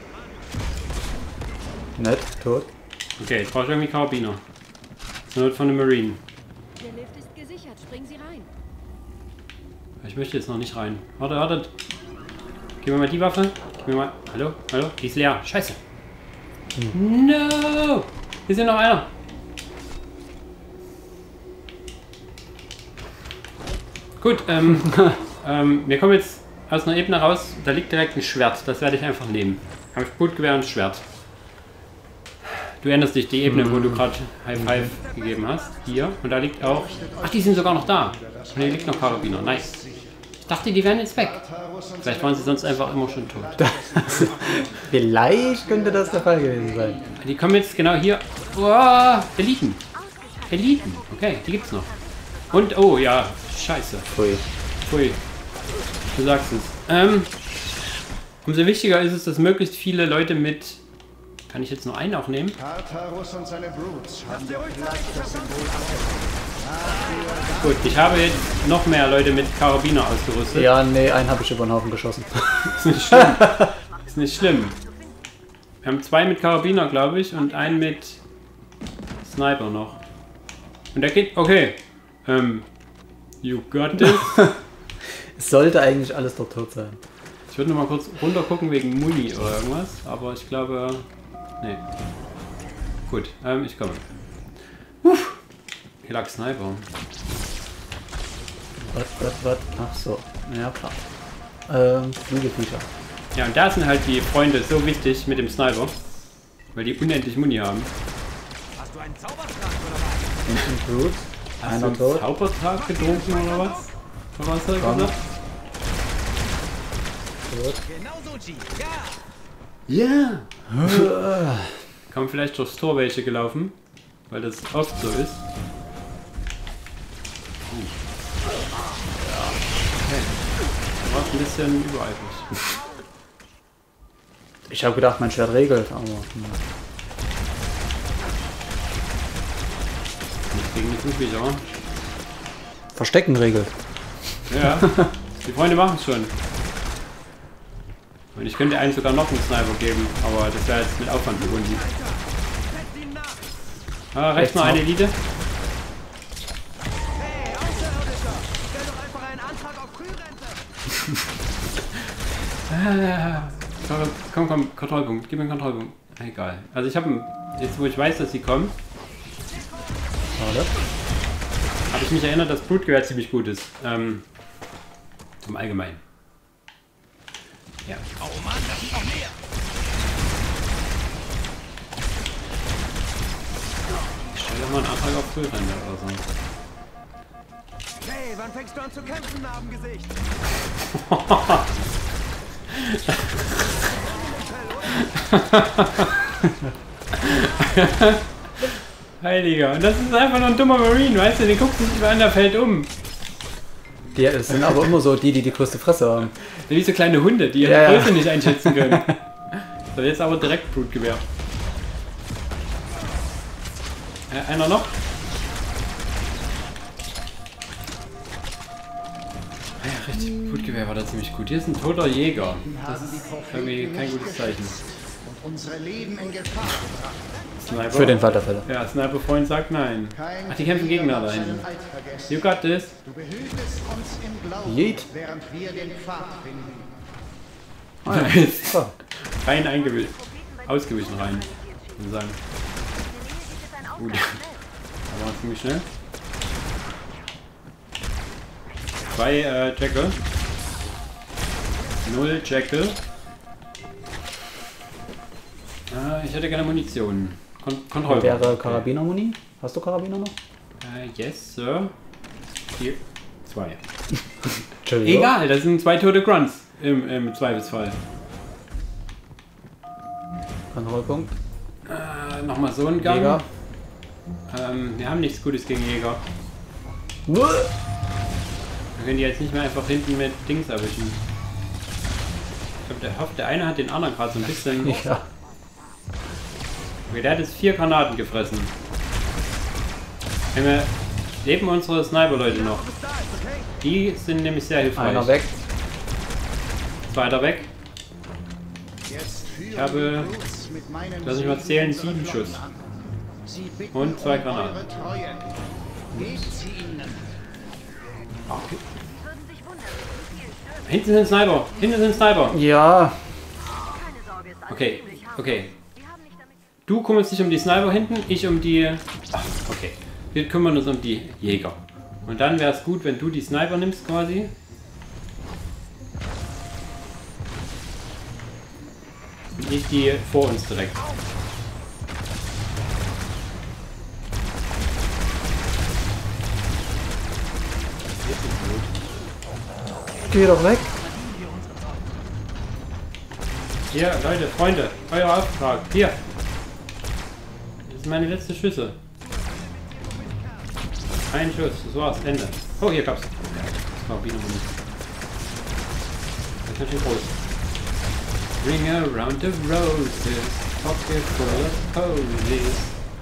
Nett, tot. Okay, jetzt brauche ich irgendwie Karabiner. Zur Not von einem Marine. Der Lift ist gesichert, springen Sie rein. Ich möchte jetzt noch nicht rein. Wartet. Gib mir mal die Waffe. Gib mir mal. Hallo? Die ist leer. Scheiße. No! Hier ist ja noch einer. Gut, wir kommen jetzt aus einer Ebene raus. Da liegt direkt ein Schwert. Das werde ich einfach nehmen. Habe ich Blutgewehr und Schwert. Du erinnerst dich, die Ebene, wo du gerade High Five gegeben hast. Hier. Und da liegt auch... Ach, die sind sogar noch da. Und hier liegt noch Karabiner. Nice. Ich dachte, die wären jetzt weg. Vielleicht waren sie sonst einfach immer schon tot. Vielleicht könnte das der Fall gewesen sein. Die kommen jetzt genau hier. Oh, Eliten. Okay, die gibt's noch. Und, oh ja, scheiße. Pfui. Du sagst es. Umso wichtiger ist es, dass möglichst viele Leute mit... Kann ich jetzt nur einen auch nehmen? Tartarus und seine Brutes haben der Platz das Symbol Gut, ich habe jetzt noch mehr Leute mit Karabiner ausgerüstet. Ja, nee, einen habe ich über den Haufen geschossen. Ist nicht schlimm. Ist nicht schlimm. Wir haben zwei mit Karabiner, glaube ich, und einen mit Sniper noch. Und der geht... Okay. You got this. Es sollte eigentlich alles dort tot sein. Ich würde noch mal kurz runter gucken wegen Muni oder irgendwas, aber ich glaube... Nee. Gut, ich komme. Hier lag Sniper. Was? Ach so. Ja, klar. Flügelviecher. Ja, und da sind halt die Freunde so wichtig mit dem Sniper, weil die unendlich Muni haben. Hast du einen Zaubertrank oder was? Blut. Hast du Einer einen tot. Zaubertrank getrunken oder was? Oder was hat er gesagt? Genau so, G. Ja! Ja! Kommen vielleicht durchs Tor welche gelaufen, weil das oft so ist. Okay. Du warst ein bisschen übereifrig. Ich habe gedacht, mein Schwert regelt, aber... Nicht gegen die Flugviecher. Verstecken regelt. Ja, die Freunde machen es schon. Und ich könnte einen sogar noch einen Sniper geben, aber das wäre jetzt mit Aufwand verbunden. Ah, rechts noch eine Elite. Hey, Außerirdischer! Stell doch einfach einen Antrag auf Frührente! Komm, Kontrollpunkt. Gib mir einen Kontrollpunkt. Egal. Also ich habe jetzt, wo ich weiß, dass sie kommen, habe ich mich erinnert, dass Blutgewehr ziemlich gut ist. Zum Allgemeinen. Ja. Oh Mann, das ist noch mehr! Ich stelle mal einen Antrag auf Frührente oder so. Hey, wann fängst du an zu kämpfen, Narbengesicht? Heiliger. Und das ist einfach nur ein dummer Marine, weißt du? Den guckt sich nicht mehr an, der fällt um. Die sind aber immer so die größte Fresse haben. Wie so kleine Hunde, die ihre Größe nicht einschätzen können. So, jetzt aber direkt Blutgewehr. Einer noch? Ja, richtig. Blutgewehr war da ziemlich gut. Hier ist ein toter Jäger. Das ist irgendwie kein gutes Zeichen. Unsere Leben in Gefahr gebracht. Sniper. Für den Fall der Fälle. Ja, Sniper-Freund sagt nein. Ach, die kämpfen gegeneinander da hinten. You got this. Du behütest uns im Glauben, Yeet. während wir den Pfad finden. Nice. Rein ausgewichen rein. Ich würde sagen. Gut. Aber ziemlich schnell. 2 Jackal. 0 Jackal. Ich hätte gerne Munition. Kontrolle. Wäre Karabiner-Muni? Hast du Karabiner noch? Yes, Sir. Hier. 2. Entschuldigung. Egal, das sind 2 tote Grunts im Zweifelsfall. Kontrollpunkt. Nochmal so ein Gang. Jäger. Wir haben nichts Gutes gegen Jäger. Buh. Wir können die jetzt nicht mehr einfach hinten mit Dings erwischen. Ich glaube, der eine hat den anderen gerade so ein bisschen... Ja. Okay, der hat jetzt 4 Granaten gefressen. Wir leben unsere Sniper-Leute noch. Die sind nämlich sehr hilfreich. Einer weg. Zweiter weg. Ich habe, lass mich mal zählen, 7 Schuss. Und 2 Granaten. Okay. Hinten sind Sniper! Hinten sind Sniper! Ja. Okay, okay. Du kümmerst dich um die Sniper hinten, ich um die... Ach, okay. Wir kümmern uns um die Jäger. Und dann wäre es gut, wenn du die Sniper nimmst quasi. Und ich die vor uns direkt. Geh doch weg. Hier, Leute, Freunde, euer Auftrag. Hier. Das sind meine letzten Schüsse. Ein Schuss, das war's, Ende. Oh, hier gab's. Das war wieder nicht. Das ist natürlich groß. Ring around the roses, pocket full of posies.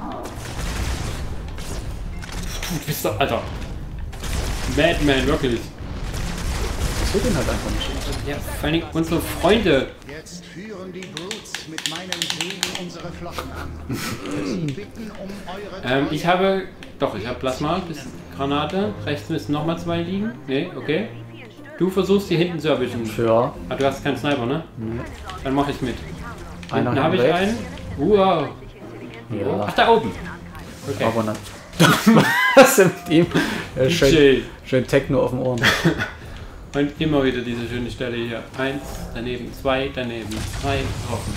Du bist doch, Alter. Madman, wirklich. Das wird ihn halt einfach nicht. Ja, vor allem unsere Freunde. Jetzt führen die Brutes mit meinen Segen unsere Flotten an. Sie bitten um eure Ich habe... Doch, ich habe Plasma bis Granate. Rechts müssen nochmal 2 liegen. Nee, okay. Du versuchst die hinten zu erwischen. Ja. Ah, du hast keinen Sniper, ne? Nee. Dann mache ich mit. Einer Hinten habe ich rechts. einen. Wow. Ja. Ach, da oben. Okay. Aber nicht. Was ist mit ihm? Ja, schön, DJ. schön Techno auf dem Ohren. Und immer wieder diese schöne Stelle hier. 1 daneben, 2 daneben, 3 offen.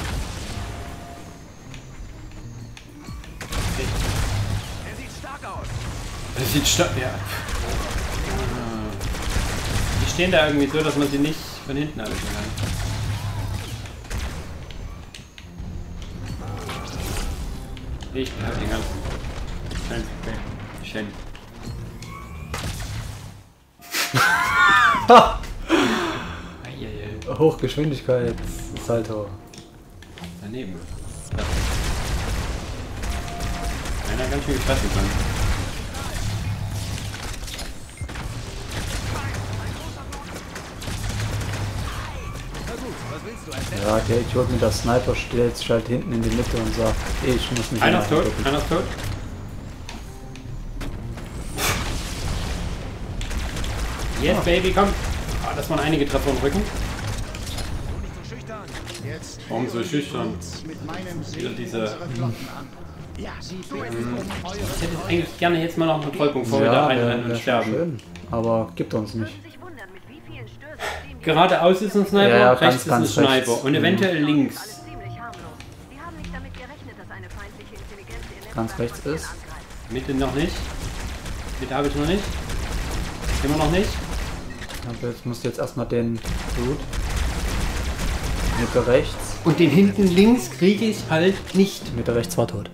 Er sieht stark aus. Das sieht stark, ja. Die stehen da irgendwie so, dass man sie nicht von hinten erwischen kann. Ich hab den ganzen. Schön. Hochgeschwindigkeit, Salto. Daneben. Da. Einer ganz schön gefressen kann. Ja, der Idiot mit der Sniper stellt sich halt hinten in die Mitte und sagt, ich muss mich... Einer ist tot, einer ist tot. Yes, Baby, komm. Ah, das waren einige Treffer im Rücken. Warum so schüchtern? Wieder diese... Ich hätte eigentlich gerne jetzt mal noch einen Kontrollpunkt vor, wir da reinrennen und sterben. Schön, aber gibt uns nicht. Geradeaus ist ein Sniper, ja, rechts ist ein Sniper rechts. und eventuell links. Ganz rechts ist. Mitte noch nicht. Mitte habe ich noch nicht. Immer noch nicht. Aber jetzt musst du jetzt erstmal den Blut. Mitte rechts. Und den hinten links kriege ich halt nicht. Mitte rechts war tot.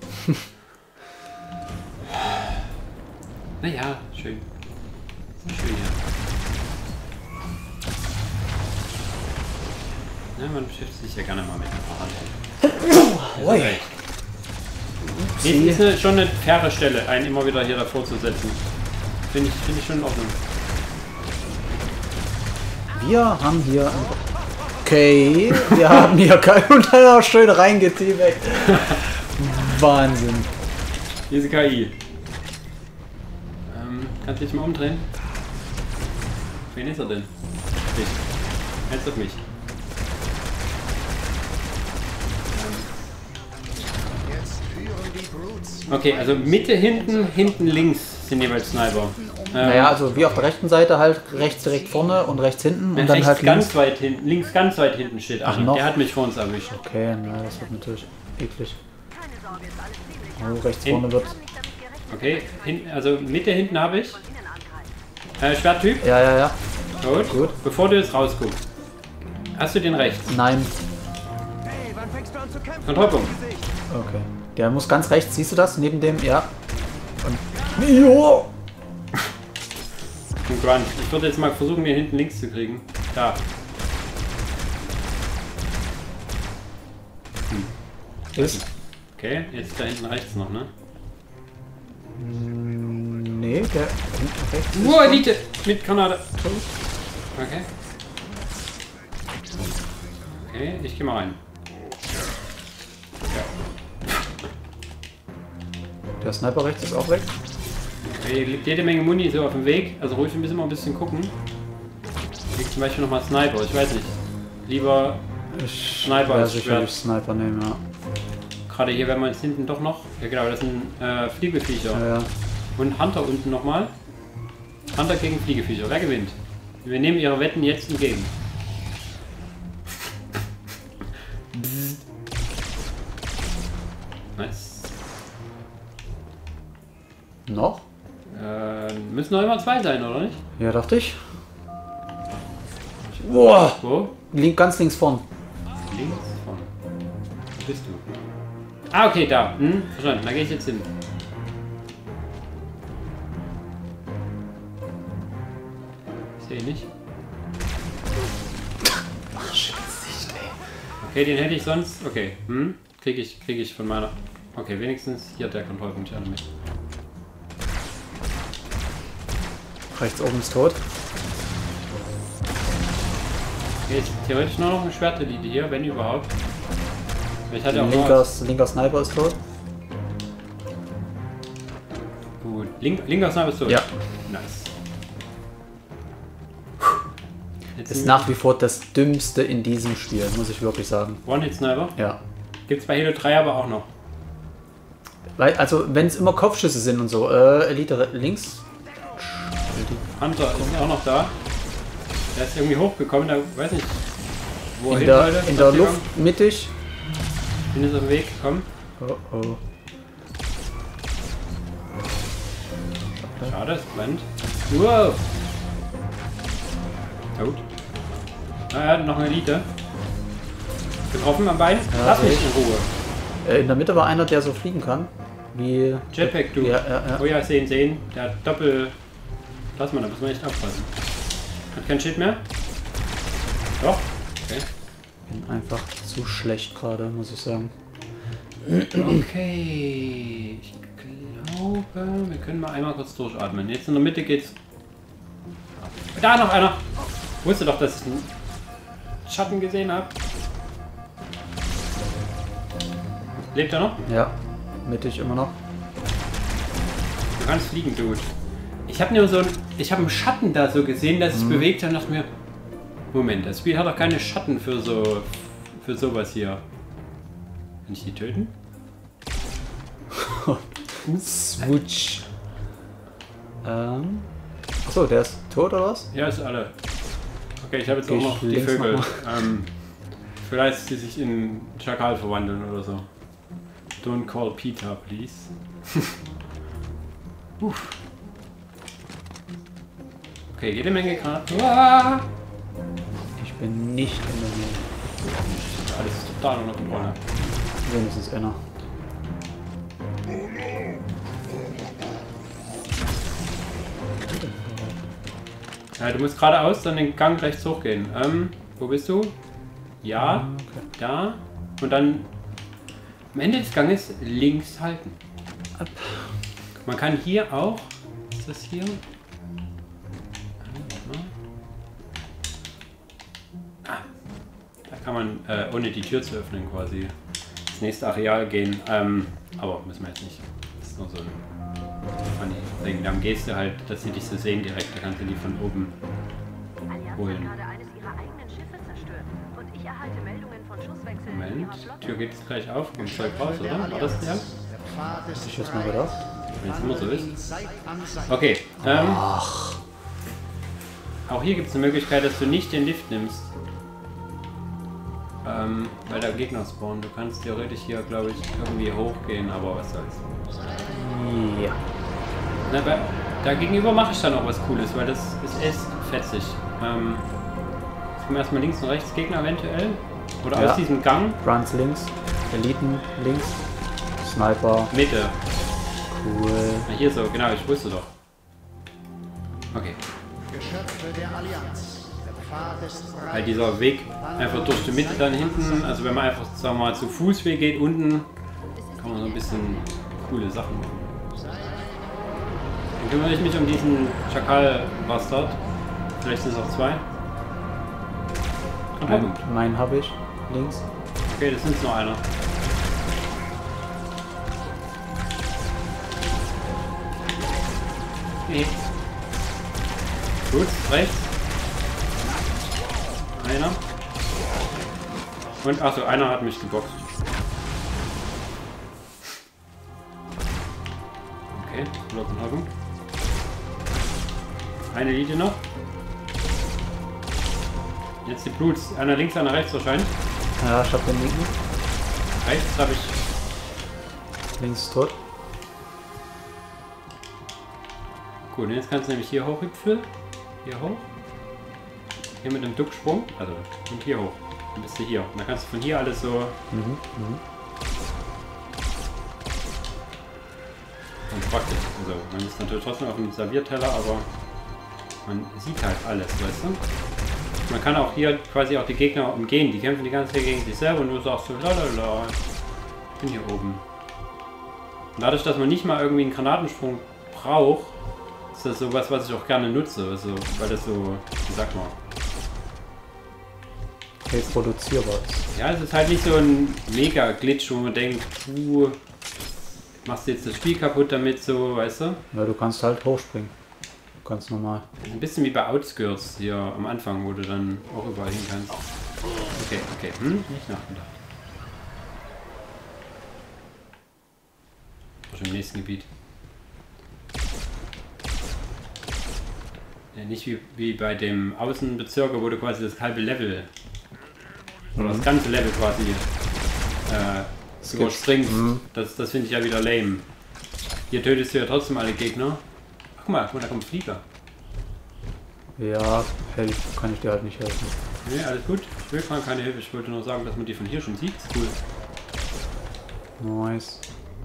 Naja, schön. Schön, ja. Na, man beschäftigt sich ja gerne mal mit dem Fahrrad. Ist schon eine faire Stelle, einen immer wieder hier davor zu setzen. Finde ich schon in Ordnung. Wir haben hier... Okay, wir haben hier keinen und dann auch schön reingeteamt. Wahnsinn. Diese KI. Kannst du dich mal umdrehen? Wen ist er denn? Dich. Jetzt auf mich. Okay, also Mitte, hinten links sind jeweils Sniper. Naja, also wie auf der rechten Seite halt, rechts direkt vorne und rechts hinten und dann rechts halt ganz weit hinten, links ganz weit hinten steht. Ach, noch? Der hat mich vor uns erwischt. Okay, na, das wird natürlich eklig. Oh, rechts vorne wird... Okay, also Mitte hinten habe ich. Schwerttyp? Ja. Gut. Bevor du jetzt rausguckst. Hast du den rechts? Nein. Kontrollpunkt. Okay. Der muss ganz rechts, siehst du das? Neben dem, ja. Und... Jo! Ein Grunt. Ich würde jetzt mal versuchen, den hinten links zu kriegen. Da. Ist? Okay, jetzt da hinten rechts noch, ne? Nee, der hinten rechts. Nur Elite! Mit Granate. Okay. Okay, ich gehe mal rein. Der Sniper rechts ist auch weg. Okay, liegt jede Menge Muni so auf dem Weg. Also ruhig müssen wir ein bisschen gucken. Liegt zum Beispiel nochmal Sniper, ich weiß nicht. Lieber Sniper als Schwert. Sniper nehmen, ja. Gerade hier, wenn man jetzt hinten doch noch. Ja genau, das sind Fliegeviecher. Ja. Und Hunter unten nochmal. Hunter gegen Fliegeviecher. Wer gewinnt? Wir nehmen ihre Wetten jetzt entgegen. Nice. Noch? Müssen noch immer 2 sein, oder nicht? Ja, dachte ich. Boah! Wo? Ganz links vorn. Links vorn. Wo bist du? Ah, okay, da. Verstanden. Da gehe ich jetzt hin. Ich sehe ihn nicht. Okay, den hätte ich sonst. Okay. Krieg ich von meiner. Okay, wenigstens hier der Kontrollpunkt hier mit. Rechts oben ist tot. Okay, jetzt theoretisch nur noch eine Schwertelite hier, wenn überhaupt. Ich hatte auch linker Sniper ist tot. Gut. Linker Sniper ist tot. Ja. Nice. Jetzt Ist nach wie vor das Dümmste in diesem Spiel, muss ich wirklich sagen. One-Hit-Sniper? Ja. Gibt's bei Halo 3 aber auch noch. Weil, also, wenn es immer Kopfschüsse sind und so, Elite links. Hunter ist auch noch da. Der ist irgendwie hochgekommen, da weiß nicht. Wo In hin der, wollte. in der Luft mittig. Bin jetzt auf dem Weg gekommen. Oh. Schade, es brennt. Wow! Gut. Naja, noch eine Elite. Getroffen am Bein. Ja, Lass mich in Ruhe. In der Mitte war einer, der so fliegen kann. Wie. Jetpack, du. Ja. Oh ja, sehen. Der hat Doppel. Lass mal, da muss man echt aufpassen. Hat kein Schild mehr? Doch. Okay. Bin einfach zu schlecht gerade, muss ich sagen. Okay. Ich glaube, wir können mal einmal kurz durchatmen. Jetzt in der Mitte geht's. Da noch einer! Ich wusste doch, dass es ein Schatten gesehen habe. Lebt er noch? Ja, mittig immer noch. Du kannst fliegen, Dude. Ich habe nur so einen Schatten da so gesehen, dass es bewegt hat und dachte mir, Moment, das Spiel hat doch keine Schatten für sowas hier. Kann ich die töten? Switch. Achso, der ist tot oder was? Ja, ist alle. Okay, ich habe jetzt auch noch die Vögel. Vielleicht die sich in Schakal verwandeln oder so. Don't call Peter, please. Okay, jede Menge Granaten. Ich bin nicht in der Nähe. Alles ist total unter Kontrolle. Wenigstens einer. Ja, du musst geradeaus, dann den Gang rechts hochgehen. Wo bist du? Ja, okay. Da. Und dann am Ende des Ganges links halten. Ab. Man kann hier auch. Ist das hier? Ah, da kann man ohne die Tür zu öffnen quasi ins nächste Areal gehen. Aber müssen wir jetzt nicht. Das ist nur so ein funny Ding. Dann gehst du halt, dass sie dich so sehen direkt. Da kannst du die von oben holen. Moment, die Tür geht jetzt gleich auf. Kommt Zeug raus, oder? War das der? Ich jetzt mal wieder auf. Wenn es immer so ist. Okay. Auch hier gibt es eine Möglichkeit, dass du nicht den Lift nimmst. Weil da Gegner spawnen. Du kannst theoretisch hier, glaube ich, irgendwie hochgehen, aber was soll's. Ja. Na, aber da gegenüber mache ich dann auch was Cooles, weil das ist echt fetzig. Jetzt kommen erstmal links und rechts Gegner eventuell. Oder aus diesem Gang. Grunts links, Eliten links, Sniper. Mitte. Cool. Na, hier so, genau, ich wusste doch. Okay. Geschöpfe der Allianz. Der Pfad ist breit. Weil dieser Weg einfach durch die Mitte dann hinten, also wenn man einfach, sagen wir mal, zu Fußweg geht, unten kann man so ein bisschen coole Sachen machen. Dann kümmere ich mich um diesen Schakal-Bastard. Vielleicht sind es auch zwei. Meinen habe ich. Links. Okay, das sind nur einer. Okay. Gut, rechts. Einer. Und achso, einer hat mich geboxt. Okay, Blocken haben. Eine Linie noch. Jetzt die Bluts. Einer links, einer rechts wahrscheinlich. Ja, ich hab den linken. Rechts habe ich. Links ist tot. Gut, jetzt kannst du nämlich hier hochhüpfen. Hier hoch. Hier mit dem Ducksprung. Also, und hier hoch. Dann bist du hier. Und dann kannst du von hier alles so. Und praktisch. Also, man ist natürlich trotzdem auf dem Servierteller, aber man sieht halt alles, weißt du? Man kann auch hier quasi auch die Gegner umgehen. Die kämpfen die ganze Zeit gegen sich selber und du sagst so, lalala, ich bin hier oben. Und dadurch, dass man nicht mal irgendwie einen Granatensprung braucht, ist das sowas, was ich auch gerne nutze. Also, weil das so, wie sagt man, reproduzierbar ist. Ja, es ist halt nicht so ein Mega-Glitch, wo man denkt, puh, machst du jetzt das Spiel kaputt damit, so, weißt du? Ja, du kannst halt hochspringen. Ganz normal. Ein bisschen wie bei Outskirts hier am Anfang, wo du dann auch überall hin kannst. Okay, okay. Nicht nachgedacht. Schon im nächsten Gebiet. Ja, nicht wie bei dem Außenbezirke, wo du quasi das halbe Level oder das ganze Level quasi überspringst. Das finde ich ja wieder lame. Hier tötest du ja trotzdem alle Gegner. Guck mal, da kommt ein Flieger. Ja, kann ich dir halt nicht helfen. Ne, alles gut. Ich will keine Hilfe. Ich wollte nur sagen, dass man die von hier schon sieht. Ist cool. Nice.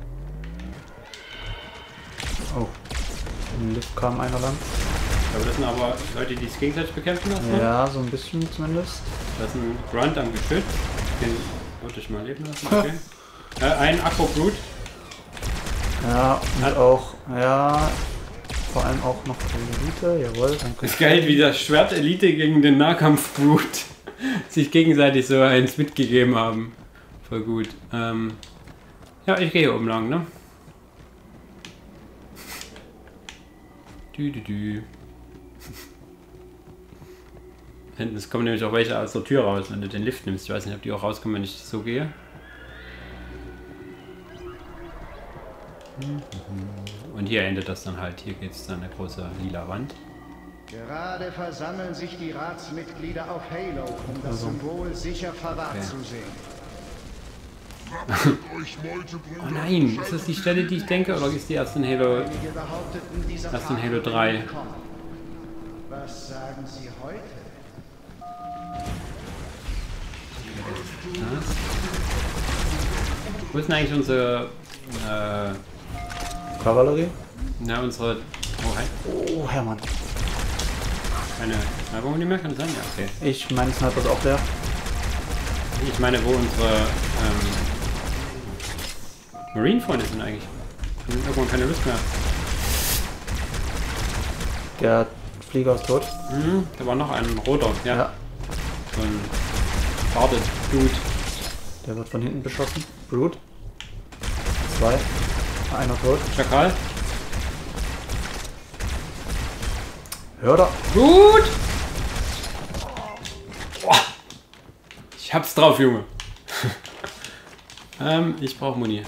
Oh. Im Lift kam einer lang. Aber das sind aber Leute, die es gegenseitig bekämpfen lassen? Ja, so ein bisschen zumindest. Das ist ein Grunt am Geschütz. Den wollte ich mal leben lassen. Okay. Ein Akro-Blut. Ja, und auch, ja, vor allem auch noch Elite, jawohl, danke. Das ist geil, wie das Schwert Elite gegen den Nahkampf-Brut. sich gegenseitig so eins mitgegeben haben. Voll gut. Ja, ich gehe hier oben lang, ne? Hinten kommen nämlich auch welche aus der Tür raus, wenn du den Lift nimmst. Ich weiß nicht, ob die auch rauskommen, wenn ich so gehe. Und hier endet das dann halt. Hier geht es dann eine große lila Wand. Gerade versammeln sich die Ratsmitglieder auf Halo, um das Symbol sicher verwahrt zu sehen. Oh nein, ist das die Stelle, die ich denke, oder ist die erst in Halo 3? Was sagen Sie heute? Das. Wo ist denn eigentlich unsere Kavallerie? Na, unsere... Oh, hi. Oh, Hermann. Keine Werbung mehr, kann sein? Ja, okay. Ich meine, Sniper ist auch leer. Ich meine, wo unsere Marine-Freunde sind eigentlich. Irgendwann keine Lust mehr. Der Flieger ist tot. Mhm, da war noch ein roter, ja. So ein Dude. Der wird von hinten beschossen. Brute. 2. Einer tot. Schakal. Hör da. Gut! Boah. Ich hab's drauf, Junge. Ich brauche Muni.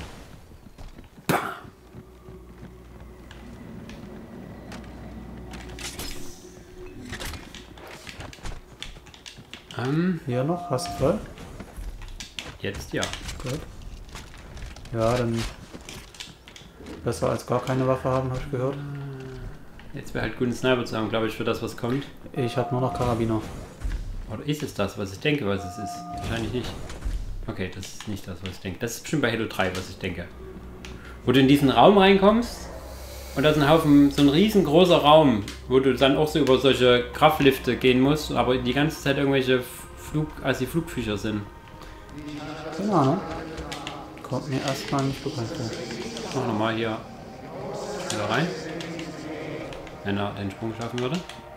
Hier noch, hast du voll? Jetzt ja. Gut. Ja, dann besser als gar keine Waffe haben, habe ich gehört. Jetzt wäre halt gut, einen Sniper zu haben, glaube ich, für das, was kommt. Ich habe nur noch Karabiner. Oder ist es das, was ich denke, was es ist? Wahrscheinlich nicht. Okay, das ist nicht das, was ich denke. Das ist bestimmt bei Halo 3, was ich denke. Wo du in diesen Raum reinkommst und da ist ein Haufen, so ein riesengroßer Raum, wo du dann auch so über solche Kraftlifte gehen musst, aber die ganze Zeit irgendwelche Flugviecher sind. Keine Ahnung. Kommt mir erstmal nicht bekannt vor. Ich mach nochmal hier wieder rein. Wenn er den Sprung schaffen würde.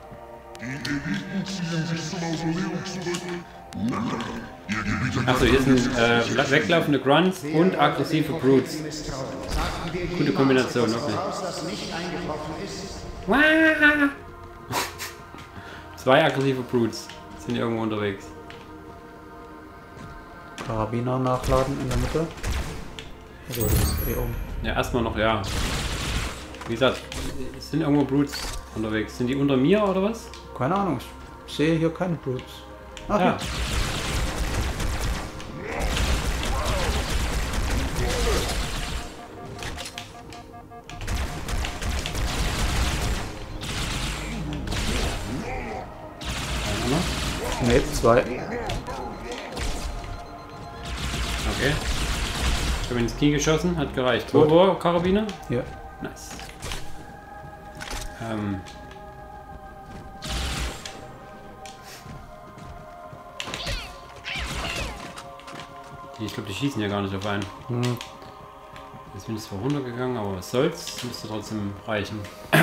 Achso, hier sind weglaufende Grunts und aggressive Brutes. Gute Kombination, okay. Zwei aggressive Brutes sind irgendwo unterwegs. Karabiner nachladen in der Mitte. Also, das ist eh oben. Ja, erstmal noch, ja. Wie gesagt, es sind irgendwo Brutes unterwegs. Sind die unter mir oder was? Keine Ahnung, ich sehe hier keine Brutes. Ach, ja. Ne, 2. Okay. Ich habe ihn ins Knie geschossen, hat gereicht. Wo, Karabiner? Ja. Nice. Ich glaube, die schießen ja gar nicht auf einen. Jetzt bin ich zwar runtergegangen, aber was soll's? Müsste trotzdem reichen.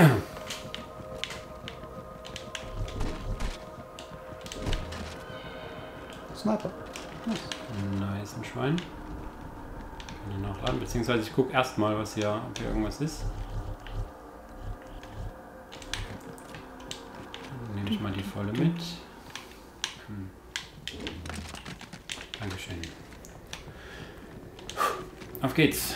Sniper. Nice, ein Schwein. Nachladen, beziehungsweise ich gucke erstmal, was hier, ob hier irgendwas ist. Dann nehme ich mal die volle mit. Dankeschön. Auf geht's.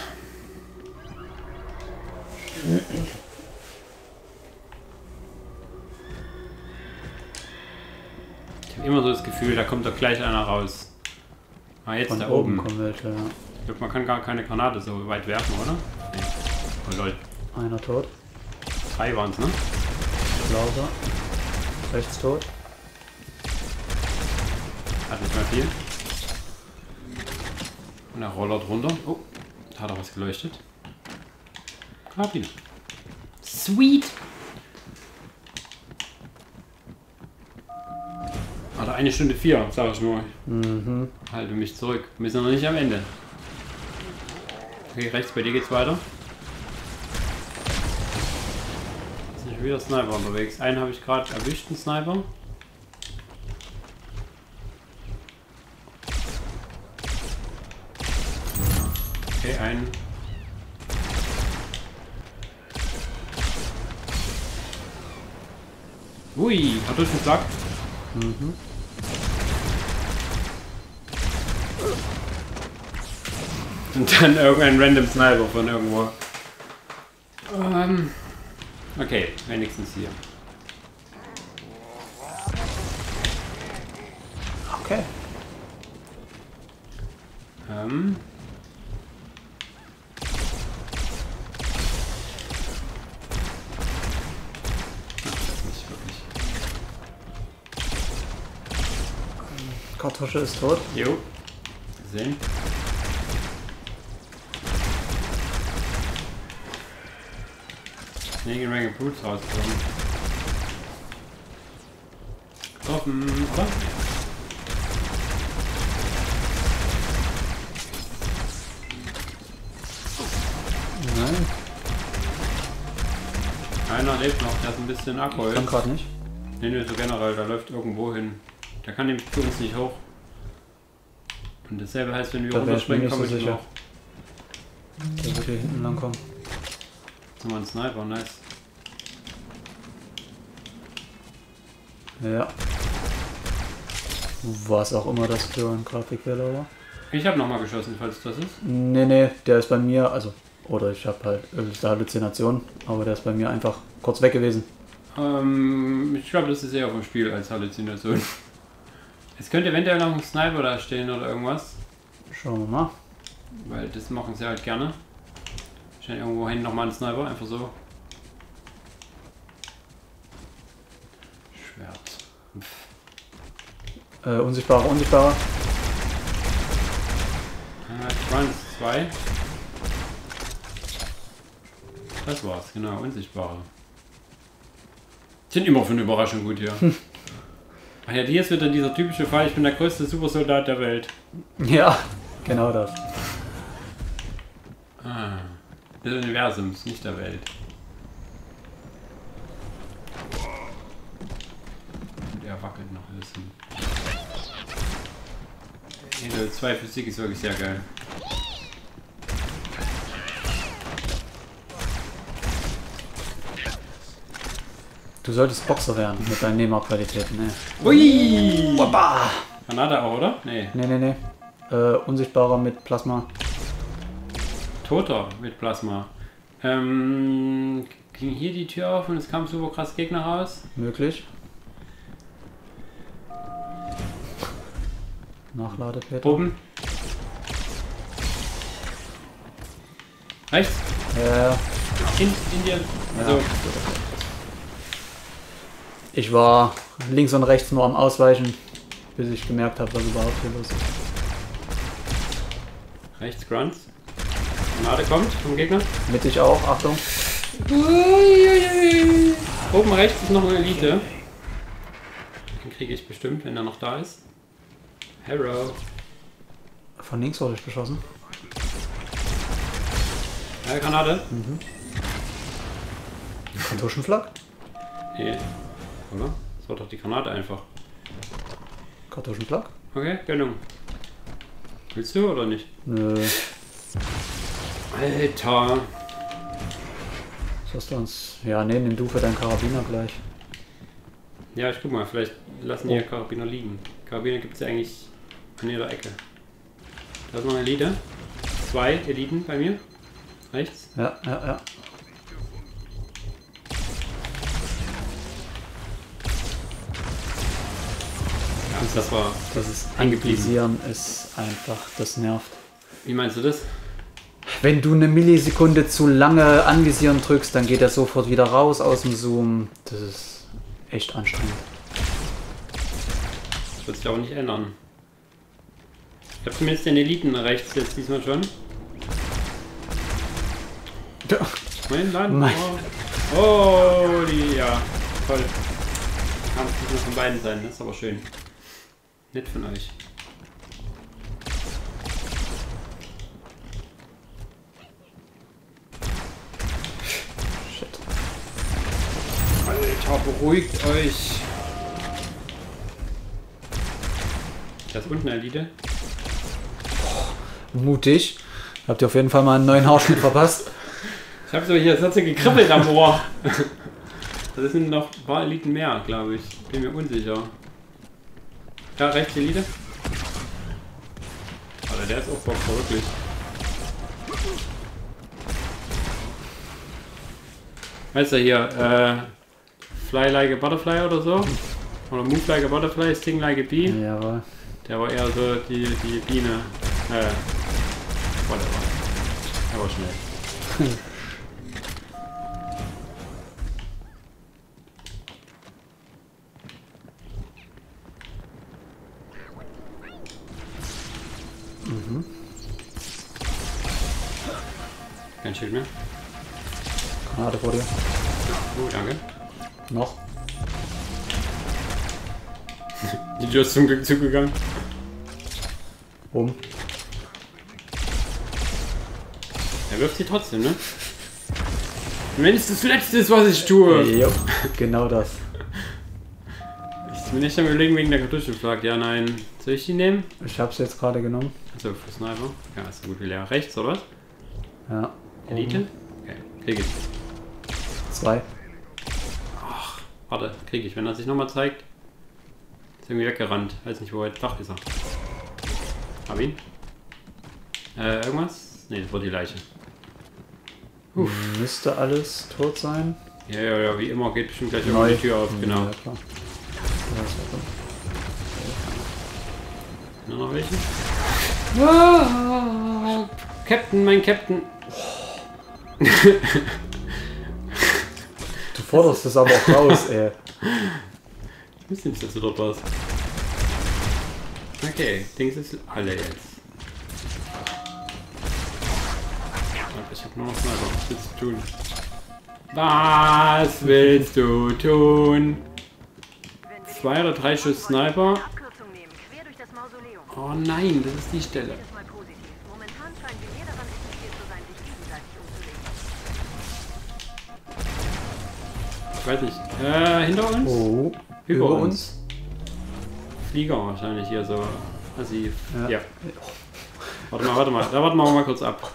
Ich habe immer so das Gefühl, da kommt doch gleich einer raus. Ah, jetzt Von da oben. Kommen welche, ja. Ich glaube, man kann gar keine Granate so weit werfen, oder? Nee. Oh lol. Einer tot. 3 waren es, ne? Glaube. Rechts tot. Hat nicht mehr viel. Und er rollert runter. Oh, da hat er was geleuchtet. Karabiner. Sweet! Alter, 1 Stunde 4, sag ich nur. Halte mich zurück. Wir sind noch nicht am Ende. Okay, rechts, bei dir geht's weiter. Jetzt sind schon wieder Sniper unterwegs. Einen habe ich gerade erwischt, einen Sniper. Okay, ein. Ui, hat durch den Sack. Mhm. Und dann irgendein random Sniper von irgendwo. Okay, wenigstens hier. Okay. Ach, das nicht wirklich. Kartusche ist tot. Jo. Gesehen. Snake Range Brutes rauskommen. Offen, oder? Nein. Einer lebt noch, der ist ein bisschen Akku. Ich kann gerade nicht. Nee, so generell, der läuft irgendwo hin. Der kann nämlich zu uns nicht hoch. Und dasselbe heißt, wenn wir Da wär ich mir runterspringen, nicht kommen so wir nicht sicher. hoch. Der wird hier hinten lang kommen. Jetzt haben wir einen Sniper, nice. Ja. Was auch immer das für ein Grafikfehler war. Ich habe nochmal geschossen, falls das ist. Nee, der ist bei mir, also, oder ich habe halt irgendeine Halluzination, aber der ist bei mir einfach kurz weg gewesen. Ich glaube, das ist eher vom Spiel als Halluzination. Es könnte eventuell noch ein Sniper da stehen oder irgendwas. Schauen wir mal. Weil das machen sie halt gerne. Wahrscheinlich irgendwo hin nochmal ein Sniper, einfach so. Schwert. Unsichtbarer. Trans 2. Das war's, genau, Unsichtbare. Sind immer für eine Überraschung gut hier. Ach ja, hier ist wieder dieser typische Fall, ich bin der größte Supersoldat der Welt. Ja, genau das. Ah, des Universums, nicht der Welt. Und er wackelt noch ein bisschen. Halo 2 Physik ist wirklich sehr geil. Du solltest Boxer werden mit deinen Nehmerqualitäten, ne? Ui! Wabba! Granate auch, oder? Nee. Nee. Unsichtbarer mit Plasma. Toter mit Plasma. Ging hier die Tür auf und es kam super krass Gegner raus. Möglich. Nachlade, Peter. Oben. Rechts. Ja. In dir. Also. Ich war links und rechts nur am Ausweichen, bis ich gemerkt habe, was überhaupt hier los ist. Rechts Grunts. Granate kommt vom Gegner. Mittig auch, Achtung. Uiuiui. Oben rechts ist noch eine Elite. Den kriege ich bestimmt, wenn er noch da ist. Hello. Von links wurde ich beschossen. Ja, Granate. Kartuschenflak? Nee. Oder? Das war doch die Granate einfach. Kartuschenflak? Okay, Gönnung. Willst du oder nicht? Nö. Alter. Was hast du uns? Ja, nee, nimm du für deinen Karabiner gleich. Ja, ich guck mal, vielleicht lassen die ja Karabiner liegen. Karabiner gibt es ja eigentlich an jeder Ecke. Da ist noch eine Elite. 2 Eliten bei mir. Rechts. Ja. Das war Dieses Anvisieren ist einfach, das nervt. Wie meinst du das? Wenn du eine Millisekunde zu lange anvisieren drückst, dann geht er sofort wieder raus aus dem Zoom. Das ist echt anstrengend. Das wird sich auch nicht ändern. Ich habe zumindest den Eliten rechts jetzt diesmal schon. Ja. Mein Land. Oh, die, ja, toll. Kann es nicht nur von beiden sein, das ist aber schön. Nett von euch. Shit. Alter, beruhigt euch. Da ist unten eine Elite. Mutig. Habt ihr auf jeden Fall mal einen neuen Haarschnitt verpasst? Ich habe so hier, es hat so gekribbelt am Ohr. Das sind noch ein paar Eliten mehr, glaube ich. Bin mir unsicher. Ja, rechts Elite. Alter, der ist auch Bock, wirklich. Weißt du hier, Fly like a Butterfly oder so? Oder Move like a Butterfly, Sting like a Bee? Jawohl. Der war eher so die Biene. Whatever. Der war schnell. Kein Schild mehr. Granate vor dir. Oh, danke. Noch. Die Tür ist zum Glück zugegangen. Rum. Er wirft sie trotzdem, ne? Und wenn es das Letzte ist, was ich tue. Jo, genau das. Ich bin nicht am Überlegen wegen der Kartuschenflagge. Ja, nein. Soll ich die nehmen? Ich hab's jetzt gerade genommen. Also für Sniper. Ja, ist so gut wie leer. Rechts, oder was? Ja. Elite? Okay, krieg ich. 2. Ach, warte, krieg ich. Wenn er sich nochmal zeigt. Ist irgendwie weggerannt. Weiß nicht, wo er. Dach ist er. Hab ihn. Irgendwas? Ne, das war die Leiche. Uff. Müsste alles tot sein. Ja, wie immer geht bestimmt gleich irgendwo die Tür auf, genau. Ja, klar. Nur noch welche? Ah, Captain, mein Captain. Du forderst das aber auch raus, ey. Ich wusste nicht, dass du dort warst. Okay, Dings ist alle jetzt. Ich hab nur noch Sniper. Was willst du tun? Was willst du tun? 2 oder 3 Schuss Sniper. Oh nein, das ist die Stelle. Ich weiß nicht. Hinter uns? Oh. Über uns? Flieger wahrscheinlich hier so. Massiv. Ja. Warte mal. Da warten wir mal kurz ab.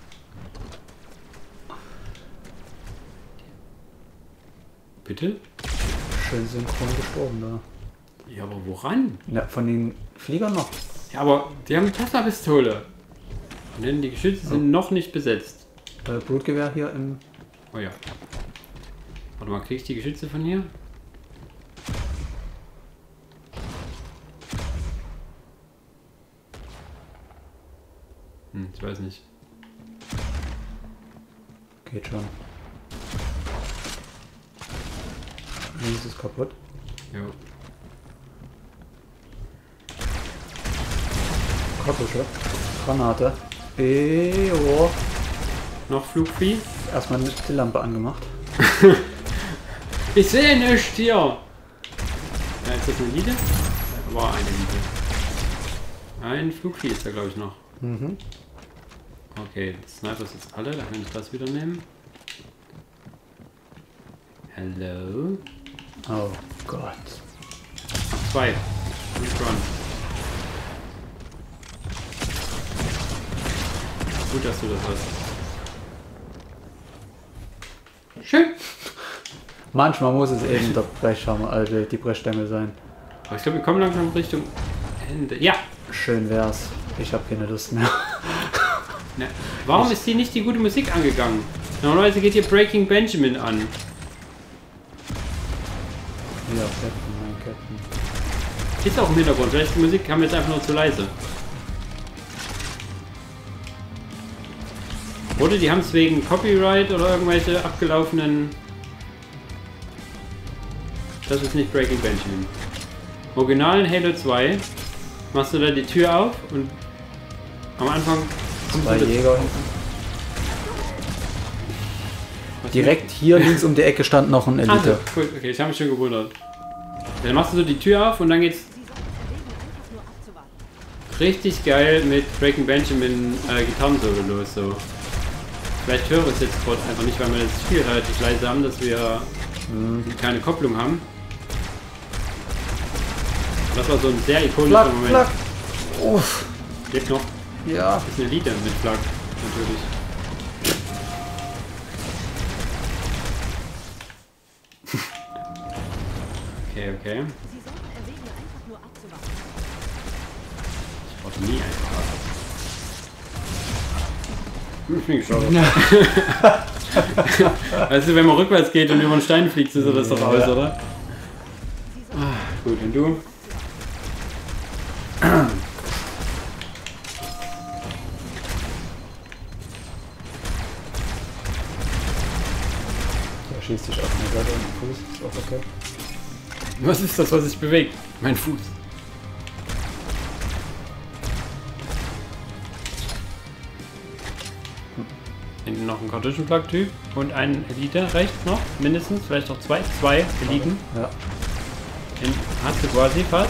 Bitte? Schön synchron gestorben da. Ja, aber woran? Ja, von den Fliegern noch. Ja, aber die haben eine Plasma-Pistole. Und die Geschütze sind noch nicht besetzt. Blutgewehr hier im... Oh ja. Warte mal, krieg ich die Geschütze von hier? Ich weiß nicht. Geht schon. Links ist kaputt. Jo. Kartusche. Granate. Oh. Noch Flugvieh? Erstmal die Lampe angemacht. Ich sehe nichts hier! Ja, ist das eine Elite? War eine Elite. Ein Flugvieh ist da glaube ich noch. Mhm. Okay, Sniper ist jetzt alle, da kann ich das wieder nehmen. Hello? Oh Gott. Ach, 2. Run. Gut, dass du das hast. Schön. Manchmal muss es eben der Brechhammer, also die Brechstange sein. Aber ich glaube, wir kommen langsam Richtung Ende. Ja! Schön wär's. Ich habe keine Lust mehr. Ne. Warum ist hier nicht die gute Musik angegangen? Normalerweise geht hier Breaking Benjamin an. Ja, Captain, mein Captain. Ist auch im Hintergrund. Vielleicht ist die Musik kam jetzt einfach nur zu leise. Oder die haben es wegen Copyright oder irgendwelche abgelaufenen... Das ist nicht Breaking Benjamin. Originalen Halo 2 machst du da die Tür auf und am Anfang... 2 Jäger hinten. Direkt hier links um die Ecke stand noch ein Elite. Also, cool, okay, ich habe mich schon gewundert. Dann machst du so die Tür auf und dann geht's richtig geil mit Breaking Benjamin Gitarrensolo los. So. Vielleicht höre ich es jetzt gerade einfach nicht, weil wir das Spiel relativ leise haben, dass wir keine Kopplung haben. Das war so ein sehr ikonischer Moment. Flak. Uff. Lebt noch. Ja. Das ist eine Elite mit Flak. Natürlich. Okay. Sie sollten erwägen, einfach nur abzuwarten. Ich brauche nie einfach ab. Ich bin geschaut. Weißt du, wenn man rückwärts geht und über einen Stein fliegt, ist das doch aus, oder? Gut, und du? Da schießt sich auf eine Seite und den Fuß, ist auch okay. Was ist das, was sich bewegt? Mein Fuß. Hinten noch ein Cartouchen-Plug-Typ und ein Elite rechts noch, mindestens, vielleicht noch zwei Eliten. Ja. Den hast du quasi fast.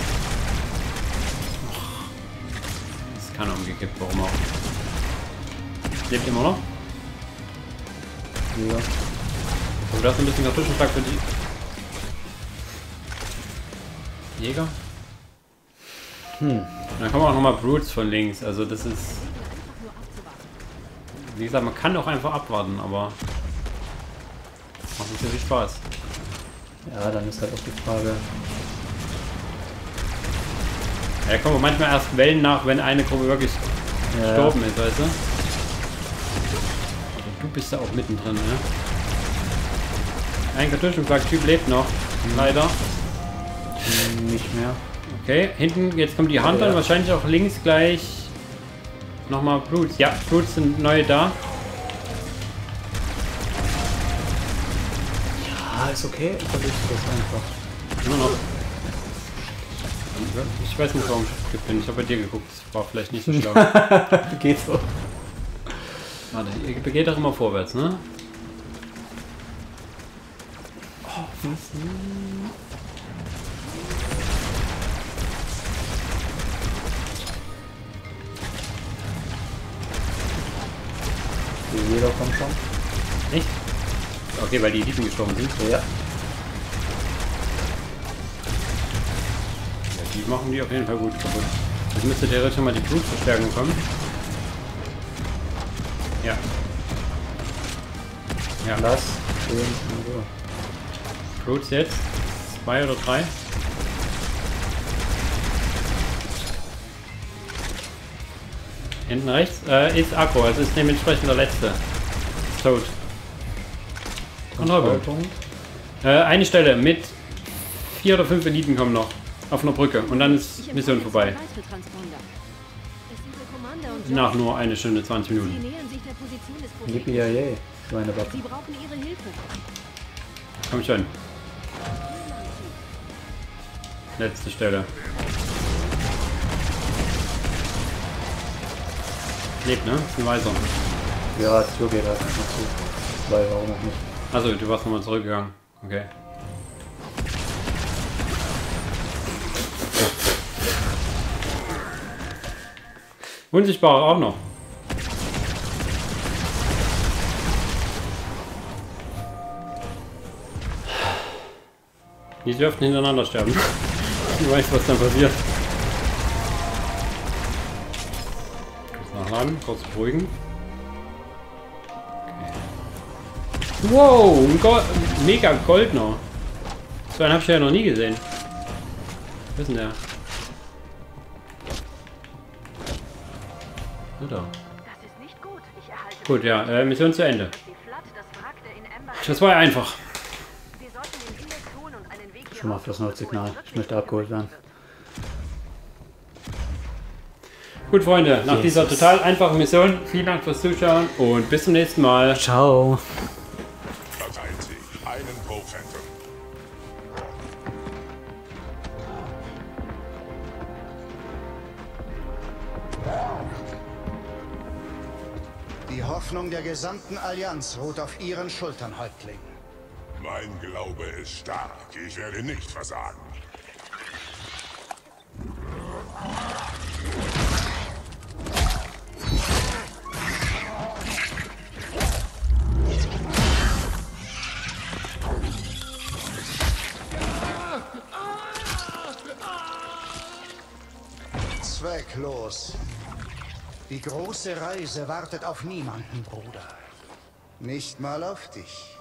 Das kann umgekippt, warum auch. Lebt immer noch? Ja. Du hast ein bisschen Kartuschenschlag für die Jäger. Dann kommen auch nochmal Brutes von links, also das ist... Wie gesagt, man kann auch einfach abwarten, aber... Das macht nicht so viel Spaß. Ja, dann ist halt auch die Frage... Ja, da kommen manchmal erst Wellen nach, wenn eine Gruppe wirklich gestorben ist, weißt du? Also du bist da auch mittendrin, ne? Ein Kartuschenschlag-Typ lebt noch, leider. Nicht mehr. Okay, hinten, jetzt kommt die Hunter und wahrscheinlich auch links gleich nochmal Brutes. Ja, Brutes sind neue da. Ja, ist okay. Ich versuche das einfach. Nur noch. Ich weiß nicht, warum ich bin. Ich habe bei dir geguckt. Das war vielleicht nicht so schlau. Geht so. Warte, ihr geht doch immer vorwärts, ne? Jeder kommt schon. Echt? Okay, weil die Eliten gestorben sind. Ja. Ja, die machen die auf jeden Fall gut kaputt. Jetzt müsste theoretisch schon mal die Blutverstärkung kommen. Ja. Ja. Lass schön. Brutes jetzt. 2 oder 3. Hinten rechts ist Akku, also ist dementsprechend der letzte. Ist tot. Kontrollpunkt. Eine Stelle mit 4 oder 5 Eliten kommen noch. Auf einer Brücke. Und dann ist Mission vorbei. Nach nur 1 Stunde 20 Minuten. Yippie-yay, Schweinebacke. Sie brauchen Ihre Hilfe. Komm schon. Letzte Stelle. Lebt, ne? Ist ein Weiser. Ja, die Tür geht halt einfach zu. Weil, warum auch nicht? Also, du warst nochmal zurückgegangen. Okay. Unsichtbare auch noch. Die dürften hintereinander sterben. Du weißt, was dann passiert. Kurz nachladen, kurz beruhigen. Okay. Wow, ein mega Goldner. So einen habe ich ja noch nie gesehen. Wo ist denn der? Da. Gut, ja, Mission zu Ende. Das war ja einfach. Schon mal fürs Notsignal. Ich möchte abgeholt werden. Gut, Freunde, nach dieser total einfachen Mission, vielen Dank fürs Zuschauen und bis zum nächsten Mal. Ciao. Verteilt sich einen pro Phantom. Die Hoffnung der gesamten Allianz ruht auf ihren Schultern, Häuptling. Mein Glaube ist stark. Ich werde nicht versagen. Zwecklos. Die große Reise wartet auf niemanden, Bruder. Nicht mal auf dich.